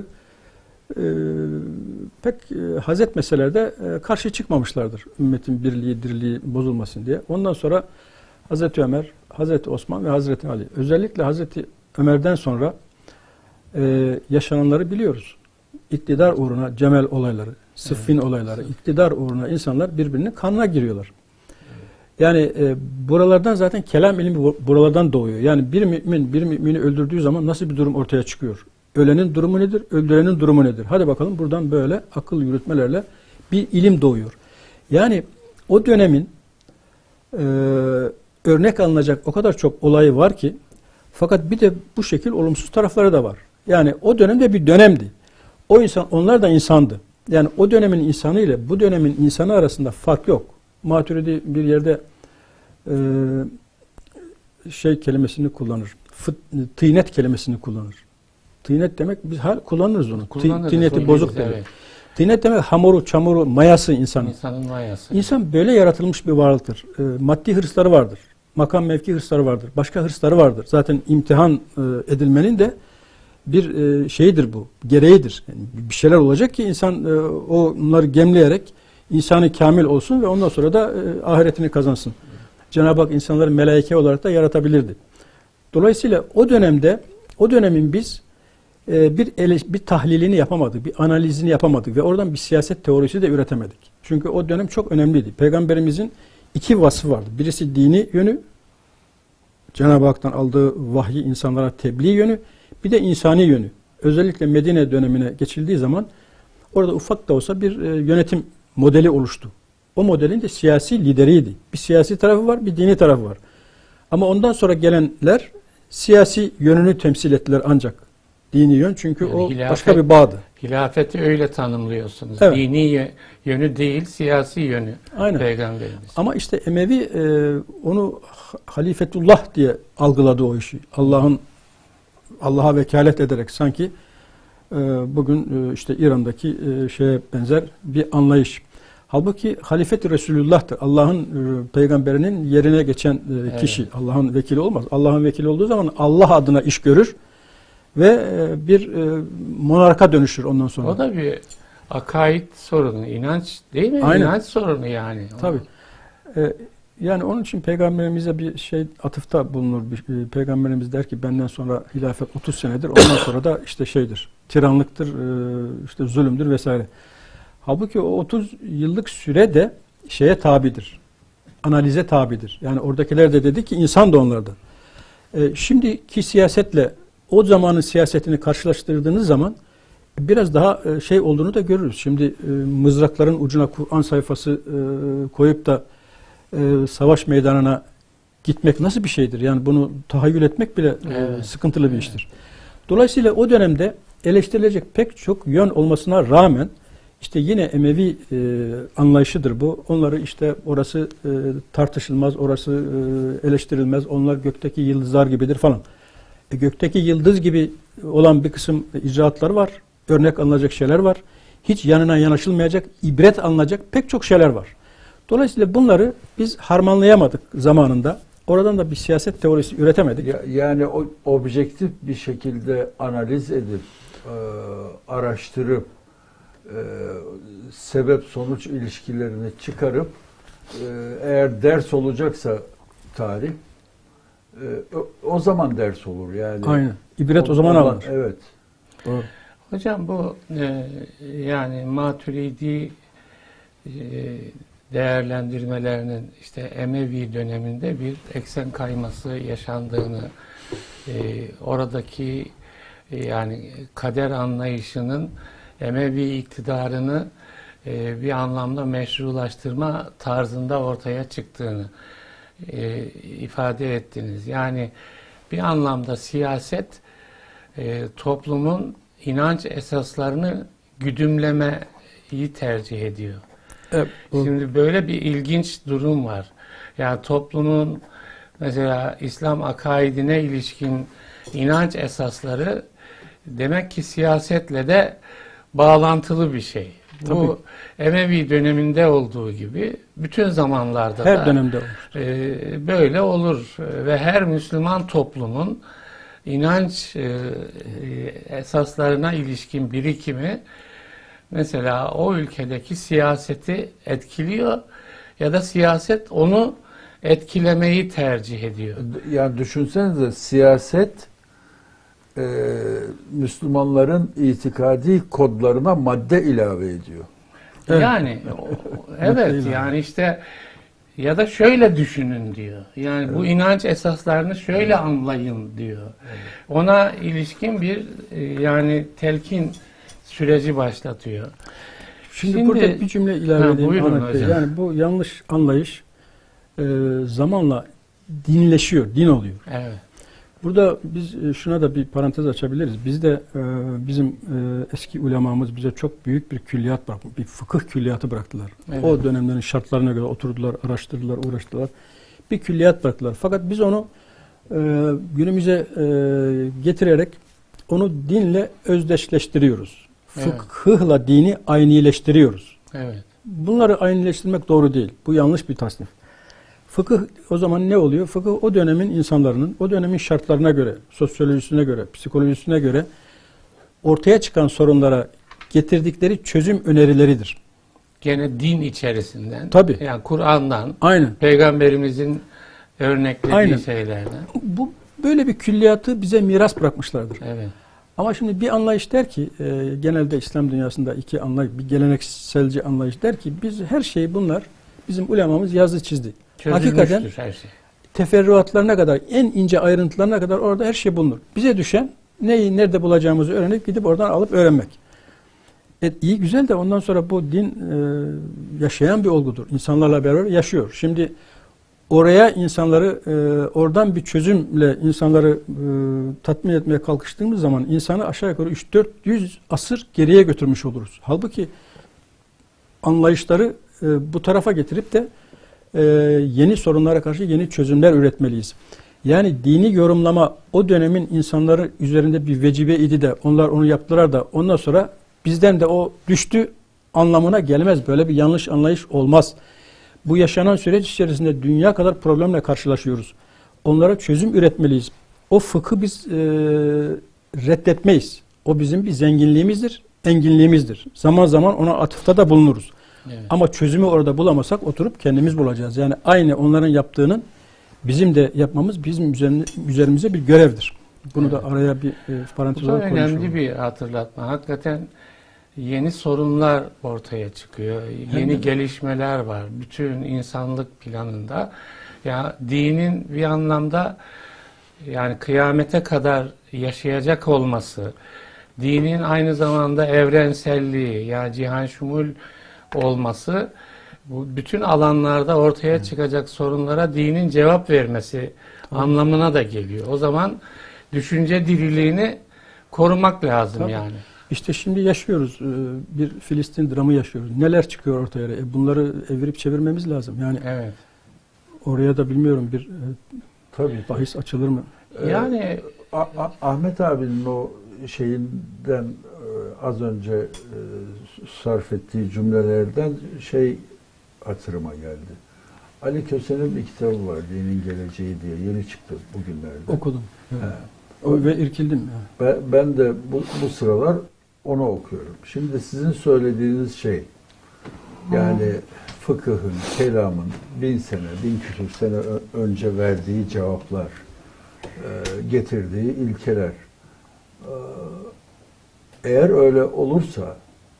pek hazret meselelerde karşı çıkmamışlardır. Ümmetin birliği, dirliği bozulmasın diye. Ondan sonra Hazreti Ömer, Hazreti Osman ve Hazreti Ali. Özellikle Hazreti Ömer'den sonra yaşananları biliyoruz. İktidar uğruna Cemel olayları, Sıffin olayları, iktidar uğruna insanlar birbirinin kanına giriyorlar. Yani buralardan zaten kelam ilmi buralardan doğuyor. Yani bir mümin bir mümini öldürdüğü zaman nasıl bir durum ortaya çıkıyor? Ölenin durumu nedir? Öldürenin durumu nedir? Hadi bakalım buradan böyle akıl yürütmelerle bir ilim doğuyor. Yani o dönemin örnek alınacak o kadar çok olayı var ki, fakat bir de bu şekil olumsuz tarafları da var. Yani o dönemde bir dönemdi. O insan, onlar da insandı. Yani o dönemin insanı ile bu dönemin insanı arasında fark yok. Maturidi bir yerde şey kelimesini kullanır. Tıynet kelimesini kullanır. Tıynet demek biz kullanırız onu. Tıyneti bozuk demek. Evet. Tıynet demek hamuru, çamuru, mayası insanın. İnsanın mayası. İnsan böyle yaratılmış bir varlıktır. Maddi hırsları vardır. Makam mevki hırsları vardır. Başka hırsları vardır. Zaten imtihan edilmenin de bir şeyidir bu. Gereğidir. Yani bir şeyler olacak ki insan onları gemleyerek insanı kamil olsun ve ondan sonra da ahiretini kazansın. Cenab-ı Hak insanları melaike olarak da yaratabilirdi. Dolayısıyla o dönemde, o dönemin biz bir tahlilini yapamadık, bir analizini yapamadık ve oradan bir siyaset teorisi de üretemedik. Çünkü o dönem çok önemliydi. Peygamberimizin iki vasfı vardı. Birisi dini yönü, Cenab-ı Hak'tan aldığı vahyi insanlara tebliğ yönü, bir de insani yönü. Özellikle Medine dönemine geçildiği zaman orada ufak da olsa bir yönetim modeli oluştu. O modelin de siyasi lideriydi. Bir siyasi tarafı var, bir dini tarafı var. Ama ondan sonra gelenler siyasi yönünü temsil ettiler ancak. Dini yön çünkü yani o başka bir bağdı. Hilafeti öyle tanımlıyorsunuz. Evet. Dini yönü değil, siyasi yönü. Aynen. Peygamberimiz. Ama işte Emevi onu halifetullah diye algıladı o işi. Allah'a vekalet ederek sanki bugün işte İran'daki şeye benzer bir anlayış. Halbuki halifet-i Resulullah'tır. Allah'ın peygamberinin yerine geçen kişi. Evet. Allah'ın vekili olmaz. Allah'ın vekili olduğu zaman Allah adına iş görür ve bir monarka dönüşür ondan sonra. O da bir akaid sorunu, inanç değil mi? Aynen. İnanç sorunu yani. Tabii. Yani onun için Peygamberimize bir şey atıfta bulunur. Peygamberimiz der ki benden sonra hilafet 30 senedir. Ondan sonra da işte şeydir, tiranlıktır, işte zulümdür vesaire. Halbuki o 30 yıllık süre de şeye tabidir. Analize tabidir. Yani oradakiler de dedi ki insan da onlardan. Şimdiki siyasetle o zamanın siyasetini karşılaştırdığınız zaman biraz daha şey olduğunu da görürüz. Şimdi mızrakların ucuna Kur'an sayfası koyup da savaş meydanına gitmek nasıl bir şeydir? Yani bunu tahayyül etmek bile sıkıntılı bir iştir. Dolayısıyla o dönemde eleştirilecek pek çok yön olmasına rağmen işte yine Emevi anlayışıdır bu. Onları işte orası tartışılmaz, orası eleştirilmez, onlar gökteki yıldızlar gibidir falan. Gökteki yıldız gibi olan bir kısım icraatlar var, örnek alınacak şeyler var. Hiç yanına yanaşılmayacak, ibret alınacak pek çok şeyler var. Dolayısıyla bunları biz harmanlayamadık zamanında. Oradan da bir siyaset teorisi üretemedik. Yani o objektif bir şekilde analiz edip, araştırıp, sebep-sonuç ilişkilerini çıkarıp, eğer ders olacaksa tarih, o zaman ders olur. Yani aynen. İbret o zaman alınır. Evet. Doğru. Hocam bu yani Maturidi değerlendirmelerinin işte Emevi döneminde bir eksen kayması yaşandığını, oradaki yani kader anlayışının Emevi iktidarını bir anlamda meşrulaştırma tarzında ortaya çıktığını ifade ettiniz. Yani bir anlamda siyaset toplumun inanç esaslarını güdümlemeyi tercih ediyor. Evet, şimdi böyle bir ilginç durum var. Yani toplumun mesela İslam akaidine ilişkin inanç esasları demek ki siyasetle de bağlantılı bir şey. Tabii. Bu Emevi döneminde olduğu gibi bütün zamanlarda her da dönemde olur. Böyle olur ve her Müslüman toplumun inanç esaslarına ilişkin birikimi mesela o ülkedeki siyaseti etkiliyor ya da siyaset onu etkilemeyi tercih ediyor. Yani düşünsenize siyaset Müslümanların itikadi kodlarına madde ilave ediyor. Yani evet yani işte Ya da şöyle düşünün diyor. Yani bu inanç esaslarını şöyle anlayın diyor. Ona ilişkin bir yani telkin süreci başlatıyor. Şimdi burada bir cümle ilave edeyim buyurun Ahmet Bey. hocam. Yani bu yanlış anlayış zamanla dinleşiyor, din oluyor. Evet. Burada biz şuna da bir parantez açabiliriz. Bizde bizim eski ulemamız bize çok büyük bir külliyat bırakmış. Bir fıkıh külliyatı bıraktılar. Evet. O dönemlerin şartlarına göre oturdular, araştırdılar, uğraştılar. Bir külliyat bıraktılar. Fakat biz onu günümüze getirerek onu dinle özdeşleştiriyoruz. Evet. Fıkıhla dini aynileştiriyoruz. Evet. Bunları aynileştirmek doğru değil. Bu yanlış bir tasnif. Fıkıh o zaman ne oluyor? Fıkıh o dönemin insanların, o dönemin şartlarına göre, sosyolojisine göre, psikolojisine göre ortaya çıkan sorunlara getirdikleri çözüm önerileridir. Gene din içerisinden. Tabii. Yani Kur'an'dan, Aynen. Peygamberimizin örneklediği Aynen. şeylerden. Bu böyle bir külliyatı bize miras bırakmışlardır. Evet. Ama şimdi bir anlayış der ki, genelde İslam dünyasında iki anlayış, bir gelenekselci anlayış der ki, biz her şeyi bunlar, bizim ulemamız yazdı çizdi. Çözülmüştür Hakikaten her şey. teferruatlarına kadar, en ince ayrıntılarına kadar orada her şey bulunur. Bize düşen neyi nerede bulacağımızı öğrenip gidip oradan alıp öğrenmek. İyi güzel de ondan sonra bu din yaşayan bir olgudur. İnsanlarla beraber yaşıyor. Şimdi oraya insanları, oradan bir çözümle insanları tatmin etmeye kalkıştığımız zaman insanı aşağı yukarı 300-400 asır geriye götürmüş oluruz. Halbuki anlayışları bu tarafa getirip de yeni sorunlara karşı yeni çözümler üretmeliyiz. Yani dini yorumlama o dönemin insanları üzerinde bir vecibe idi de onlar onu yaptılar da ondan sonra bizden de o düştü anlamına gelmez. Böyle bir yanlış anlayış olmaz. Bu yaşanan süreç içerisinde dünya kadar problemle karşılaşıyoruz. Onlara çözüm üretmeliyiz. O fıkhı biz reddetmeyiz. O bizim bir zenginliğimizdir, enginliğimizdir. Zaman zaman ona atıfta da bulunuruz. Evet. Ama çözümü orada bulamasak oturup kendimiz bulacağız. Yani aynı onların yaptığının bizim de yapmamız bizim üzerimize bir görevdir. Bunu da araya bir parantez Bu da olarak konuşuyorum. önemli bir hatırlatma. Hakikaten yeni sorunlar ortaya çıkıyor. Yeni gelişmeler var. Bütün insanlık planında. Ya dinin bir anlamda yani kıyamete kadar yaşayacak olması, dinin aynı zamanda evrenselliği, yani cihan şumul olması, bu bütün alanlarda ortaya çıkacak sorunlara dinin cevap vermesi anlamına da geliyor. O zaman düşünce diriliğini korumak lazım. Tabii. Yani. İşte şimdi yaşıyoruz. Bir Filistin dramı yaşıyoruz. Neler çıkıyor ortaya? Bunları evirip çevirmemiz lazım. Yani Evet. oraya da bilmiyorum bir Tabii. bahis açılır mı? Yani Ahmet abinin o şeyinden az önce sarf ettiği cümlelerden hatırıma geldi. Ali Köse'nin bir kitabı var, Dinin Geleceği diye, yeni çıktı bugünlerde. Okudum. Evet. He. Ve irkildim. Yani. Ben de bu sıralar onu okuyorum. Şimdi sizin söylediğiniz şey, yani fıkıhın, kelamın 1000 sene, 1000 küsur sene önce verdiği cevaplar, getirdiği ilkeler, eğer öyle olursa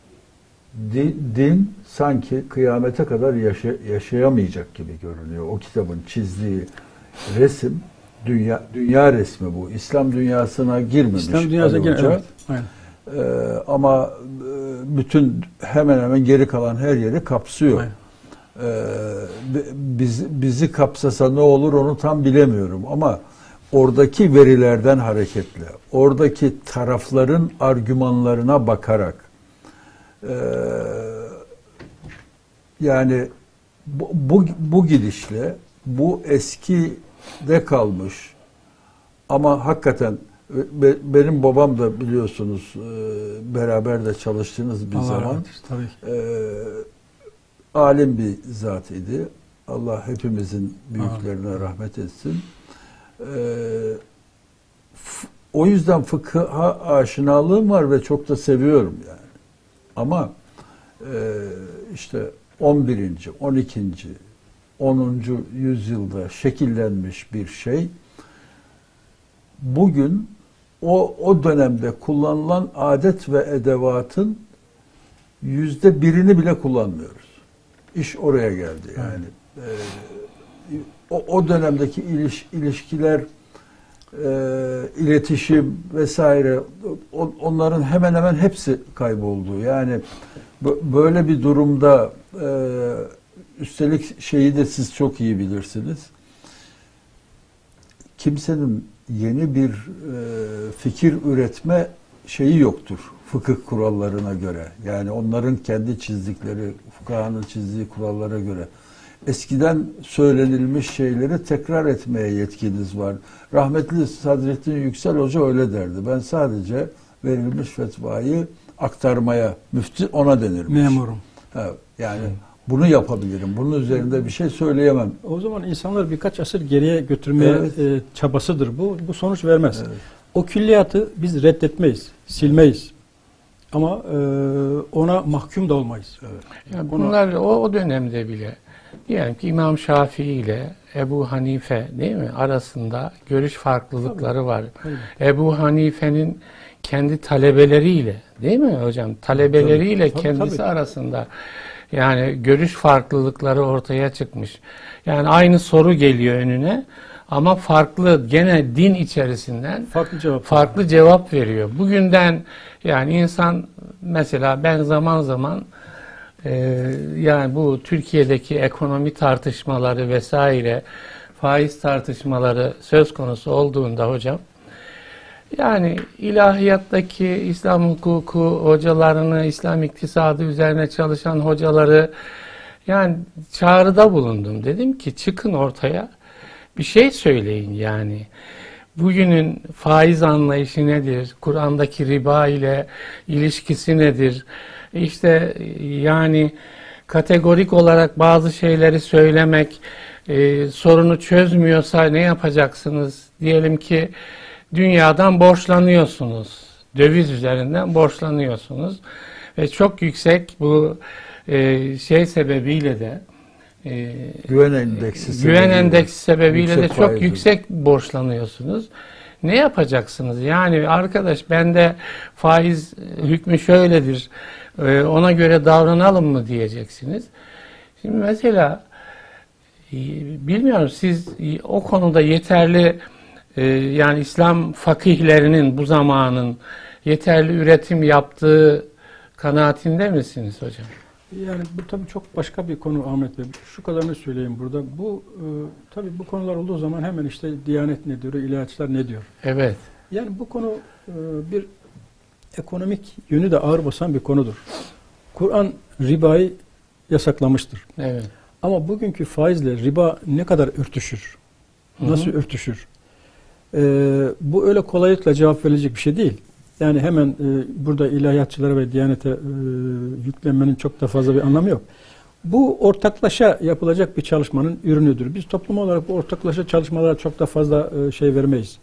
din sanki kıyamete kadar yaşayamayacak gibi görünüyor. O kitabın çizdiği resim, dünya resmi bu. İslam dünyasına girmemiş. İslam dünyasına girmemiş. Evet. Aynen. Ama bütün hemen hemen geri kalan her yeri kapsıyor. Aynen. Bizi kapsasa ne olur onu tam bilemiyorum ama oradaki verilerden hareketle, oradaki tarafların argümanlarına bakarak, yani bu gidişle, bu eskide kalmış ama hakikaten benim babam da biliyorsunuz beraber de çalıştığınız bir Allah zaman tabii ki. alim bir zat idi. Allah hepimizin büyüklerine rahmet etsin. O yüzden fıkha aşinalığım var ve çok da seviyorum yani. Ama işte 11. 12. 10. yüzyılda şekillenmiş bir şey bugün o dönemde kullanılan adet ve edevatın %1'ini bile kullanmıyoruz. İş oraya geldi yani. o dönemdeki ilişkiler, iletişim vesaire, onların hemen hemen hepsi kayboldu. Yani böyle bir durumda, üstelik şeyi de siz çok iyi bilirsiniz, kimsenin yeni bir fikir üretme şeyi yoktur fıkıh kurallarına göre. Yani onların kendi çizdikleri, fukahanın çizdiği kurallara göre. Eskiden söylenilmiş şeyleri tekrar etmeye yetkiniz var. Rahmetli Sadrettin Yüksel Hoca öyle derdi. Ben sadece verilmiş fetvayı aktarmaya, müftü ona denirmiş. Memurum. Yani bunu yapabilirim. Bunun üzerinde bir şey söyleyemem. O zaman insanlar birkaç asır geriye götürmeye çabasıdır bu. Bu sonuç vermez. Evet. O külliyatı biz reddetmeyiz, silmeyiz. Ama ona mahkum da olmayız. Evet. Yani bunlar o dönemde bile diyelim ki İmam Şafii ile Ebu Hanife değil mi arasında görüş farklılıkları var. Ebu Hanife'nin kendi talebeleriyle değil mi hocam? Talebeleriyle kendisi arasında yani görüş farklılıkları ortaya çıkmış. Yani aynı soru geliyor önüne ama farklı gene din içerisinden farklı cevap veriyor. Bugünden yani insan mesela ben zaman zaman yani bu Türkiye'deki ekonomi tartışmaları vesaire faiz tartışmaları söz konusu olduğunda hocam yani ilahiyattaki İslam hukuku hocalarını, İslam iktisadı üzerine çalışan hocaları yani çağrıda bulundum. Dedim ki çıkın ortaya bir şey söyleyin yani. Bugünün faiz anlayışı nedir? Kur'an'daki riba ile ilişkisi nedir? İşte yani kategorik olarak bazı şeyleri söylemek sorunu çözmüyorsa ne yapacaksınız? Diyelim ki dünyadan borçlanıyorsunuz. Döviz üzerinden borçlanıyorsunuz. Ve çok yüksek bu şey sebebiyle de güven endeksi sebebiyle de çok yüksek borçlanıyorsunuz. Ne yapacaksınız? Yani arkadaş bende faiz hükmü şöyledir. Ona göre davranalım mı diyeceksiniz. Şimdi mesela bilmiyorum siz o konuda yeterli yani İslam fakihlerinin bu zamanın yeterli üretim yaptığı kanaatinde misiniz hocam? Yani bu tabii çok başka bir konu Ahmet Bey. Şu kadarını söyleyeyim burada. Bu tabii bu konular olduğu zaman hemen işte Diyanet ne diyor, ilahiyatçılar ne diyor? Evet. Yani bu konu bir ekonomik yönü de ağır basan bir konudur. Kur'an ribayı yasaklamıştır. Evet. Ama bugünkü faizle riba ne kadar örtüşür? Nasıl örtüşür? Bu öyle kolaylıkla cevap verilecek bir şey değil. Yani hemen burada ilahiyatçılara ve Diyanet'e yüklenmenin çok da fazla bir anlamı yok. Bu ortaklaşa yapılacak bir çalışmanın ürünüdür. Biz toplum olarak bu ortaklaşa çalışmalara çok da fazla şey vermeyiz.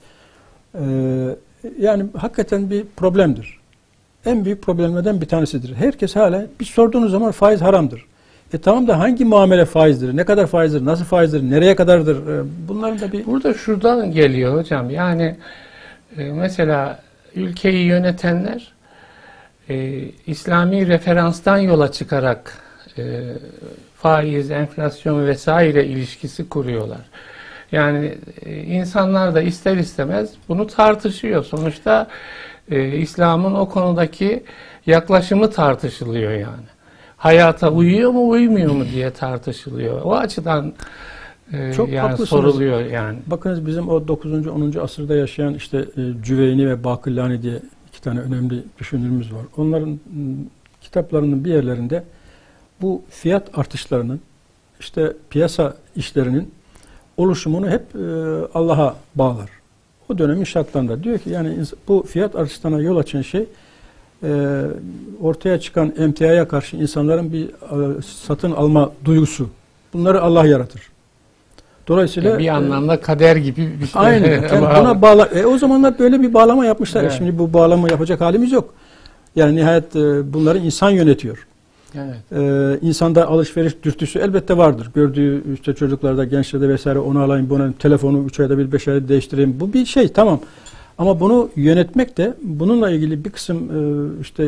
Yani hakikaten bir problemdir. En büyük problemlerden bir tanesidir. Herkes hala bir sorduğunuz zaman faiz haramdır. Tamam da hangi muamele faizdir? Ne kadar faizdir? Nasıl faizdir? Nereye kadardır? Bunların da bir... Burada şuradan geliyor hocam. Yani mesela ülkeyi yönetenler İslami referanstan yola çıkarak faiz, enflasyon vesaire ilişkisi kuruyorlar. Yani insanlar da ister istemez bunu tartışıyor. Sonuçta İslam'ın o konudaki yaklaşımı tartışılıyor yani. Hayata uyuyor mu, uymuyor mu diye tartışılıyor. O açıdan çok yani soruluyor yani. Bakınız bizim o 9. 10. asırda yaşayan işte Cüveyni ve Bakillani diye iki tane önemli düşünürümüz var. Onların kitaplarının bir yerlerinde bu fiyat artışlarının işte piyasa işlerinin oluşumunu hep Allah'a bağlar. O dönemin şartlarında diyor ki yani bu fiyat artışlarına yol açan şey ortaya çıkan emtiaya karşı insanların bir satın alma duygusu. Bunları Allah yaratır. Dolayısıyla bir anlamda kader gibi bir şey. Aynen. Yani buna bağla. O zamanlar böyle bir bağlama yapmışlar. Evet. Şimdi bu bağlama yapacak halimiz yok. Yani nihayet bunları insan yönetiyor. Evet. İnsanda alışveriş dürtüsü elbette vardır. Gördüğü işte çocuklarda, gençlerde vesaire onu alayım, bunu telefonu 3 ayda bir 5 ayda değiştireyim. Bu bir şey tamam. Ama bunu yönetmek de bununla ilgili bir kısım işte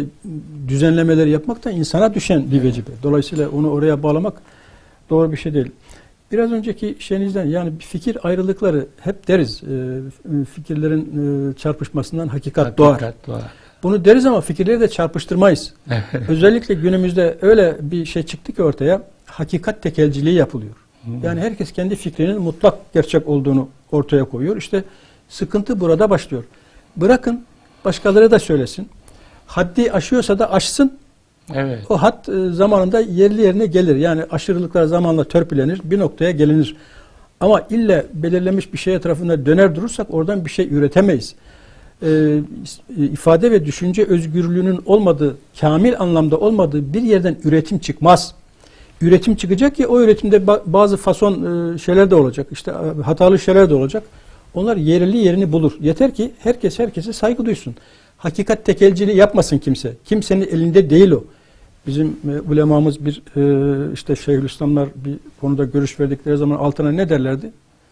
düzenlemeleri yapmak da insana düşen bir vecibe. Dolayısıyla onu oraya bağlamak doğru bir şey değil. biraz önceki şeyinizden, yani fikir ayrılıkları hep deriz. Fikirlerin çarpışmasından hakikat doğar. Bunu deriz ama fikirleri de çarpıştırmayız. Özellikle günümüzde öyle bir şey çıktı ki ortaya, hakikat tekelciliği yapılıyor. Yani herkes kendi fikrinin mutlak gerçek olduğunu ortaya koyuyor. İşte sıkıntı burada başlıyor. Bırakın başkaları da söylesin. Haddi aşıyorsa da aşsın. Evet. O had zamanında yerli yerine gelir. Yani aşırılıklar zamanla törpülenir, bir noktaya gelinir. Ama illa belirlenmiş bir şeye tarafından döner durursak oradan bir şey üretemeyiz. İfade ve düşünce özgürlüğünün olmadığı, kamil anlamda olmadığı bir yerden üretim çıkmaz. Üretim çıkacak ki o üretimde bazı fason şeyler de olacak. İşte hatalı şeyler de olacak. Onlar yerli yerini bulur. Yeter ki herkes herkese saygı duysun. Hakikat tekelciliği yapmasın kimse. Kimsenin elinde değil o. Bizim ulemamız bir işte Şeyhülislamlar bir konuda görüş verdikleri zaman altına ne derlerdi?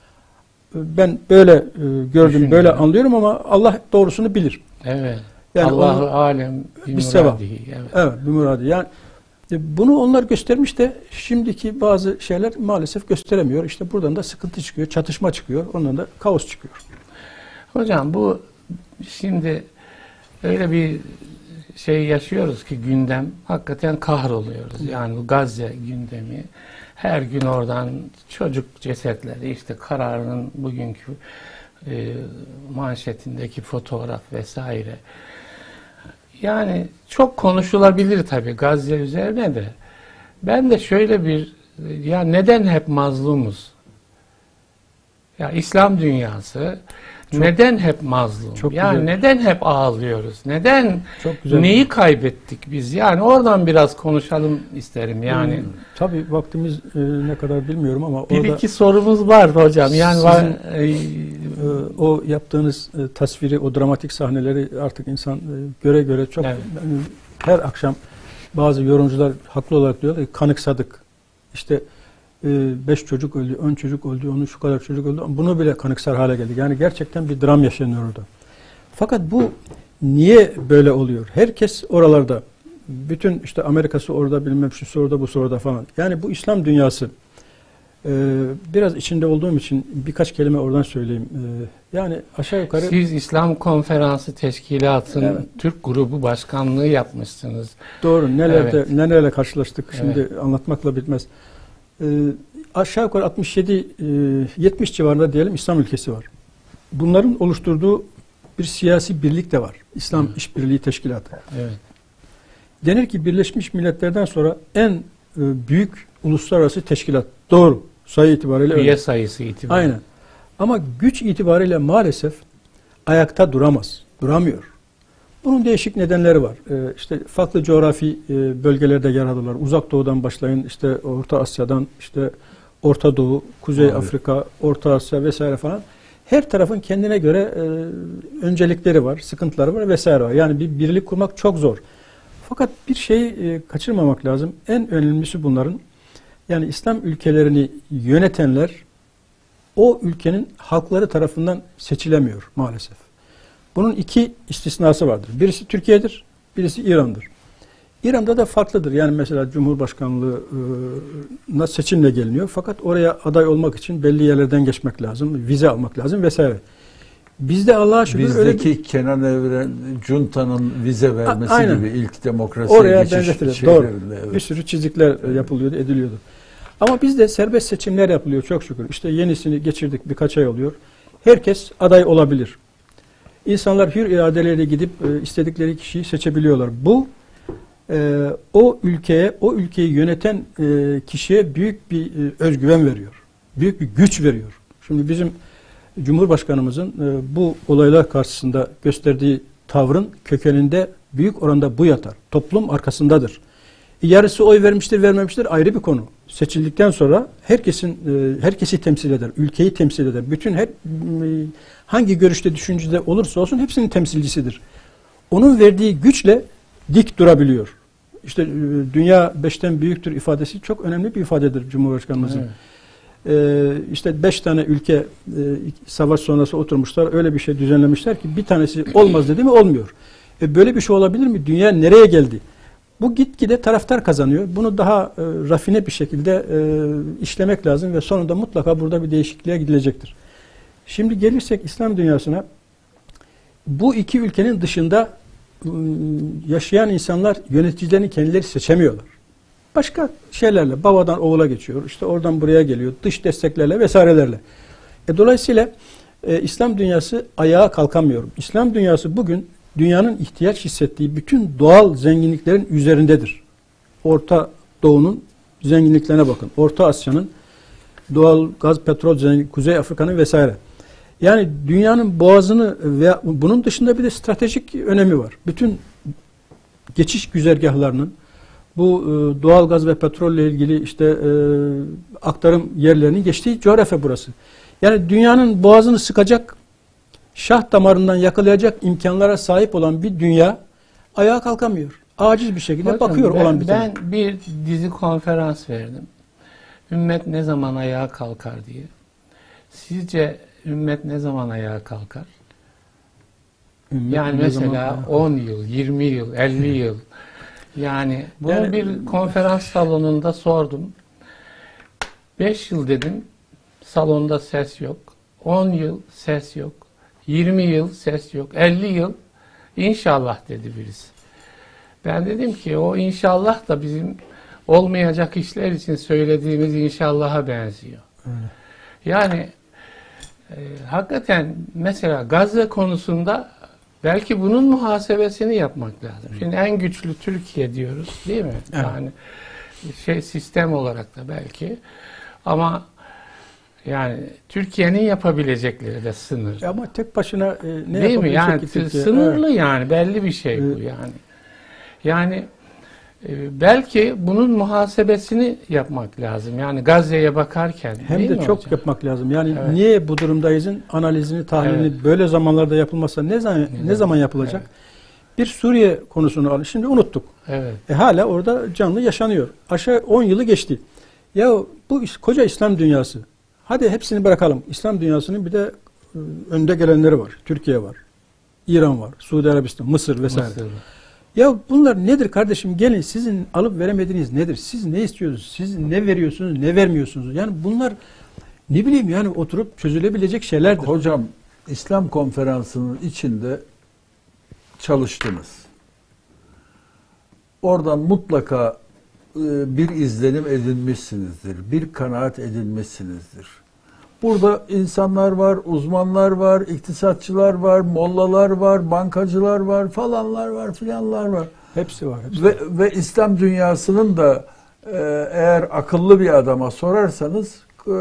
Ben böyle gördüm, böyle anlıyorum ama Allah doğrusunu bilir. Evet. Yani Allahu alem bir sevap. Evet. Evet, bir muradi. Yani bunu onlar göstermiş de şimdiki bazı şeyler maalesef gösteremiyor. İşte buradan da sıkıntı çıkıyor, çatışma çıkıyor. Ondan da kaos çıkıyor. Hocam bu şimdi öyle bir şey yaşıyoruz ki gündem, hakikaten kahroluyoruz. Yani bu Gazze gündemi, her gün oradan çocuk cesetleri, işte kararının bugünkü manşetindeki fotoğraf vesaire. Yani çok konuşulabilir tabii Gazze üzerine de. Ben de şöyle bir, ya neden hep mazlumuz? Ya İslam dünyası neden hep mazlum? Yani güzel. Neden hep ağlıyoruz? Neden? Neyi kaybettik biz? Yani oradan biraz konuşalım isterim yani. Tabii vaktimiz ne kadar bilmiyorum ama bir orada iki sorumuz var hocam. Yani o yaptığınız tasviri, o dramatik sahneleri artık insan göre göre çok her akşam bazı yorumcular haklı olarak diyorlar ki kanıksadık. İşte 5 çocuk öldü, 10 çocuk öldü, onun şu kadar çocuk öldü. Bunu bile kanıksar hale geldik. Yani gerçekten bir dram yaşanıyor orada. Fakat bu niye böyle oluyor? Herkes oralarda. Bütün işte Amerika'sı orada, bilmem şusu orada, busu orada falan. Yani bu İslam dünyası biraz içinde olduğum için birkaç kelime oradan söyleyeyim. Yani aşağı yukarı... Siz İslam Konferansı Teşkilatı'nın Türk grubu başkanlığı yapmışsınız. Doğru. Nelerle karşılaştık. Şimdi anlatmakla bitmez. Aşağı yukarı 67-70 civarında diyelim İslam ülkesi var. Bunların oluşturduğu bir siyasi birlik de var. İslam İşbirliği Teşkilatı. Evet. Denir ki Birleşmiş Milletler'den sonra en büyük uluslararası teşkilat. Doğru. Sayı itibariyle öyle. Üye sayısı itibariyle. Aynen. Ama güç itibariyle maalesef ayakta duramaz. Duramıyor. Bunun değişik nedenleri var. İşte farklı coğrafi bölgelerde yer alırlar. Uzak Doğu'dan başlayın, işte Orta Asya'dan, işte Orta Doğu, Kuzey Afrika, Orta Asya vesaire falan. Her tarafın kendine göre öncelikleri var, sıkıntıları var vesaire var. Yani bir birlik kurmak çok zor. Fakat bir şeyi kaçırmamak lazım. En önemlisi bunların, yani İslam ülkelerini yönetenler o ülkenin halkları tarafından seçilemiyor maalesef. Bunun iki istisnası vardır. Birisi Türkiye'dir, birisi İran'dır. İran'da da farklıdır. Yani mesela Cumhurbaşkanlığına seçimle geliniyor. Fakat oraya aday olmak için belli yerlerden geçmek lazım, vize almak lazım vesaire. Bizde Allah'a şükür bizdeki öyle Kenan Evren Cunta'nın vize vermesi gibi ilk demokrasiye oraya geçiş benzetilir. Doğru. Evet. Bir sürü çizikler yapılıyordu, ediliyordu. Ama bizde serbest seçimler yapılıyor çok şükür. İşte yenisini geçirdik, birkaç ay oluyor. Herkes aday olabilir. İnsanlar hür iradeleriyle gidip istedikleri kişiyi seçebiliyorlar. Bu o ülkeyi yöneten kişiye büyük bir özgüven veriyor. Büyük bir güç veriyor. Şimdi bizim Cumhurbaşkanımızın bu olaylar karşısında gösterdiği tavrın kökeninde büyük oranda bu yatar. Toplum arkasındadır. Yarısı oy vermiştir, vermemiştir ayrı bir konu. Seçildikten sonra herkesi temsil eder, ülkeyi temsil eder. Bütün hangi görüşte, düşüncede olursa olsun hepsinin temsilcisidir. Onun verdiği güçle dik durabiliyor. İşte dünya 5'ten büyüktür ifadesi çok önemli bir ifadedir Cumhurbaşkanımızın. Evet. İşte 5 tane ülke savaş sonrası oturmuşlar, öyle bir şey düzenlemişler ki bir tanesi olmaz dedi mi olmuyor. Böyle bir şey olabilir mi? Dünya nereye geldi? Bu gitgide taraftar kazanıyor. Bunu daha rafine bir şekilde işlemek lazım ve sonunda mutlaka burada bir değişikliğe gidilecektir. Şimdi gelirsek İslam dünyasına, bu iki ülkenin dışında yaşayan insanlar yöneticilerini kendileri seçemiyorlar. Başka şeylerle, babadan oğula geçiyor, işte oradan buraya geliyor, dış desteklerle vesairelerle. Dolayısıyla İslam dünyası ayağa kalkamıyor. İslam dünyası bugün dünyanın ihtiyaç hissettiği bütün doğal zenginliklerin üzerindedir. Orta Doğu'nun zenginliklerine bakın. Orta Asya'nın doğal gaz, petrol zenginliği, Kuzey Afrika'nın vesaire. Yani dünyanın boğazını ve bunun dışında bir de stratejik önemi var. Bütün geçiş güzergahlarının bu doğal gaz ve petrolle ilgili işte aktarım yerlerinin geçtiği coğrafya burası. Yani dünyanın boğazını sıkacak, şah damarından yakalayacak imkanlara sahip olan bir dünya ayağa kalkamıyor. Aciz bir şekilde Hocam, bakıyor olan bir tane. Ben bir dizi konferans verdim. Ümmet ne zaman ayağa kalkar diye. Sizce ümmet ne zaman ayağa kalkar? Ümmet Yani ne zaman mesela ayağa kalkar? 10 yıl, 20 yıl, 50 yıl. Yani bunu bir konferans salonunda sordum. 5 yıl dedim, salonda ses yok. 10 yıl ses yok. 20 yıl ses yok. 50 yıl inşallah dedi birisi. Ben dedim ki o inşallah da bizim olmayacak işler için söylediğimiz inşallaha benziyor. Öyle. Yani hakikaten mesela Gazze konusunda belki bunun muhasebesini yapmak lazım. Şimdi en güçlü Türkiye diyoruz, değil mi? Evet. Yani sistem olarak da belki. Ama yani Türkiye'nin yapabilecekleri de sınırlı. Ama tek başına ne değil mi? Yani yapabilecek ki Türkiye? sınırlı Evet. yani belli bir şey bu yani. Yani belki bunun muhasebesini yapmak lazım. Yani Gazze'ye bakarken. Hem değil de mi çok hocam? yapmak lazım. Yani Evet. niye bu durumdayızın analizini, tahlilini Evet. böyle zamanlarda yapılmazsa ne zaman yapılacak? Evet. Bir Suriye konusunu alın. Şimdi unuttuk. Evet. Hala orada canlı yaşanıyor. Aşağı 10 yılı geçti. Ya bu koca İslam dünyası. Hadi hepsini bırakalım. İslam dünyasının bir de önde gelenleri var. Türkiye var. İran var. Suudi Arabistan, Mısır vesaire. Mısır. Ya bunlar nedir kardeşim? Gelin, sizin alıp veremediğiniz nedir? Siz ne istiyorsunuz? Siz ne veriyorsunuz? Ne vermiyorsunuz? Yani bunlar ne bileyim yani oturup çözülebilecek şeylerdir. Hocam, İslam konferansının içinde çalıştınız. Oradan mutlaka bir izlenim edinmişsinizdir. Bir kanaat edinmişsinizdir. Burada insanlar var, uzmanlar var, iktisatçılar var, mollalar var, bankacılar var, falanlar var, filanlar var. Hepsi var. Hepsi var. Ve İslam dünyasının da eğer akıllı bir adama sorarsanız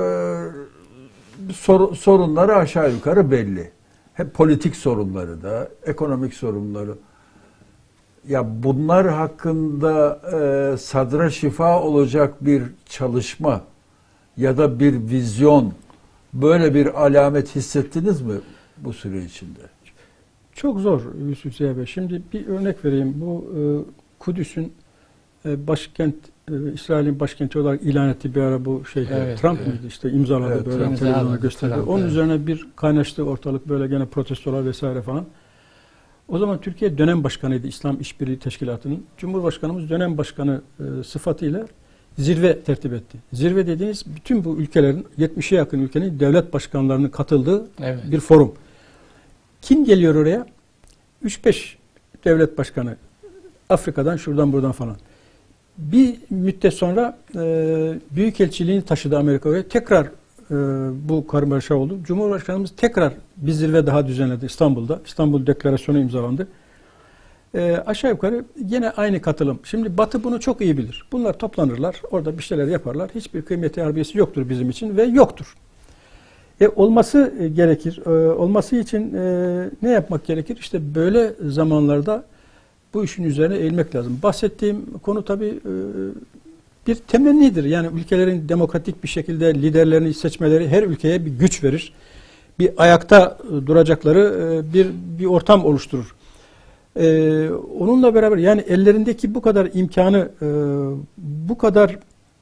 sorunları aşağı yukarı belli. Hep politik sorunları da, ekonomik sorunları. Ya bunlar hakkında sadra şifa olacak bir çalışma ya da bir vizyon, böyle bir alamet hissettiniz mi bu süre içinde? Çok zor Yusuf Ziya Bey. Şimdi bir örnek vereyim. Bu Kudüs'ün başkent, İsrail'in başkenti olarak ilan ettiği bir ara bu şey Evet, Trump evet. mıydı? İşte imzaladı, Evet, böyle imzaladı, televizyona gösterdi. Trump, Onun evet. üzerine bir kaynaştı ortalık, böyle gene protestolar vesaire falan. O zaman Türkiye dönem başkanıydı İslam İşbirliği Teşkilatı'nın. Cumhurbaşkanımız dönem başkanı sıfatıyla zirve tertip etti. Zirve dediğiniz bütün bu ülkelerin, 70'e yakın ülkenin devlet başkanlarının katıldığı Evet. bir forum. Kim geliyor oraya? 3-5 devlet başkanı. Afrika'dan, şuradan, buradan falan. Bir müddet sonra Büyükelçiliğini taşıdı Amerika'ya. Tekrar bu karmaşa oldu. Cumhurbaşkanımız tekrar bir zirve daha düzenledi İstanbul'da. İstanbul Deklarasyonu imzalandı. Aşağı yukarı yine aynı katılım. Şimdi Batı bunu çok iyi bilir. Bunlar toplanırlar, orada bir şeyler yaparlar. Hiçbir kıymeti harbiyesi yoktur bizim için ve yoktur. Olması gerekir. Olması için ne yapmak gerekir? İşte böyle zamanlarda bu işin üzerine eğilmek lazım. Bahsettiğim konu tabii bir temennidir. Yani ülkelerin demokratik bir şekilde liderlerini seçmeleri her ülkeye bir güç verir. Bir ayakta duracakları bir ortam oluşturur. Onunla beraber yani ellerindeki bu kadar imkanı bu kadar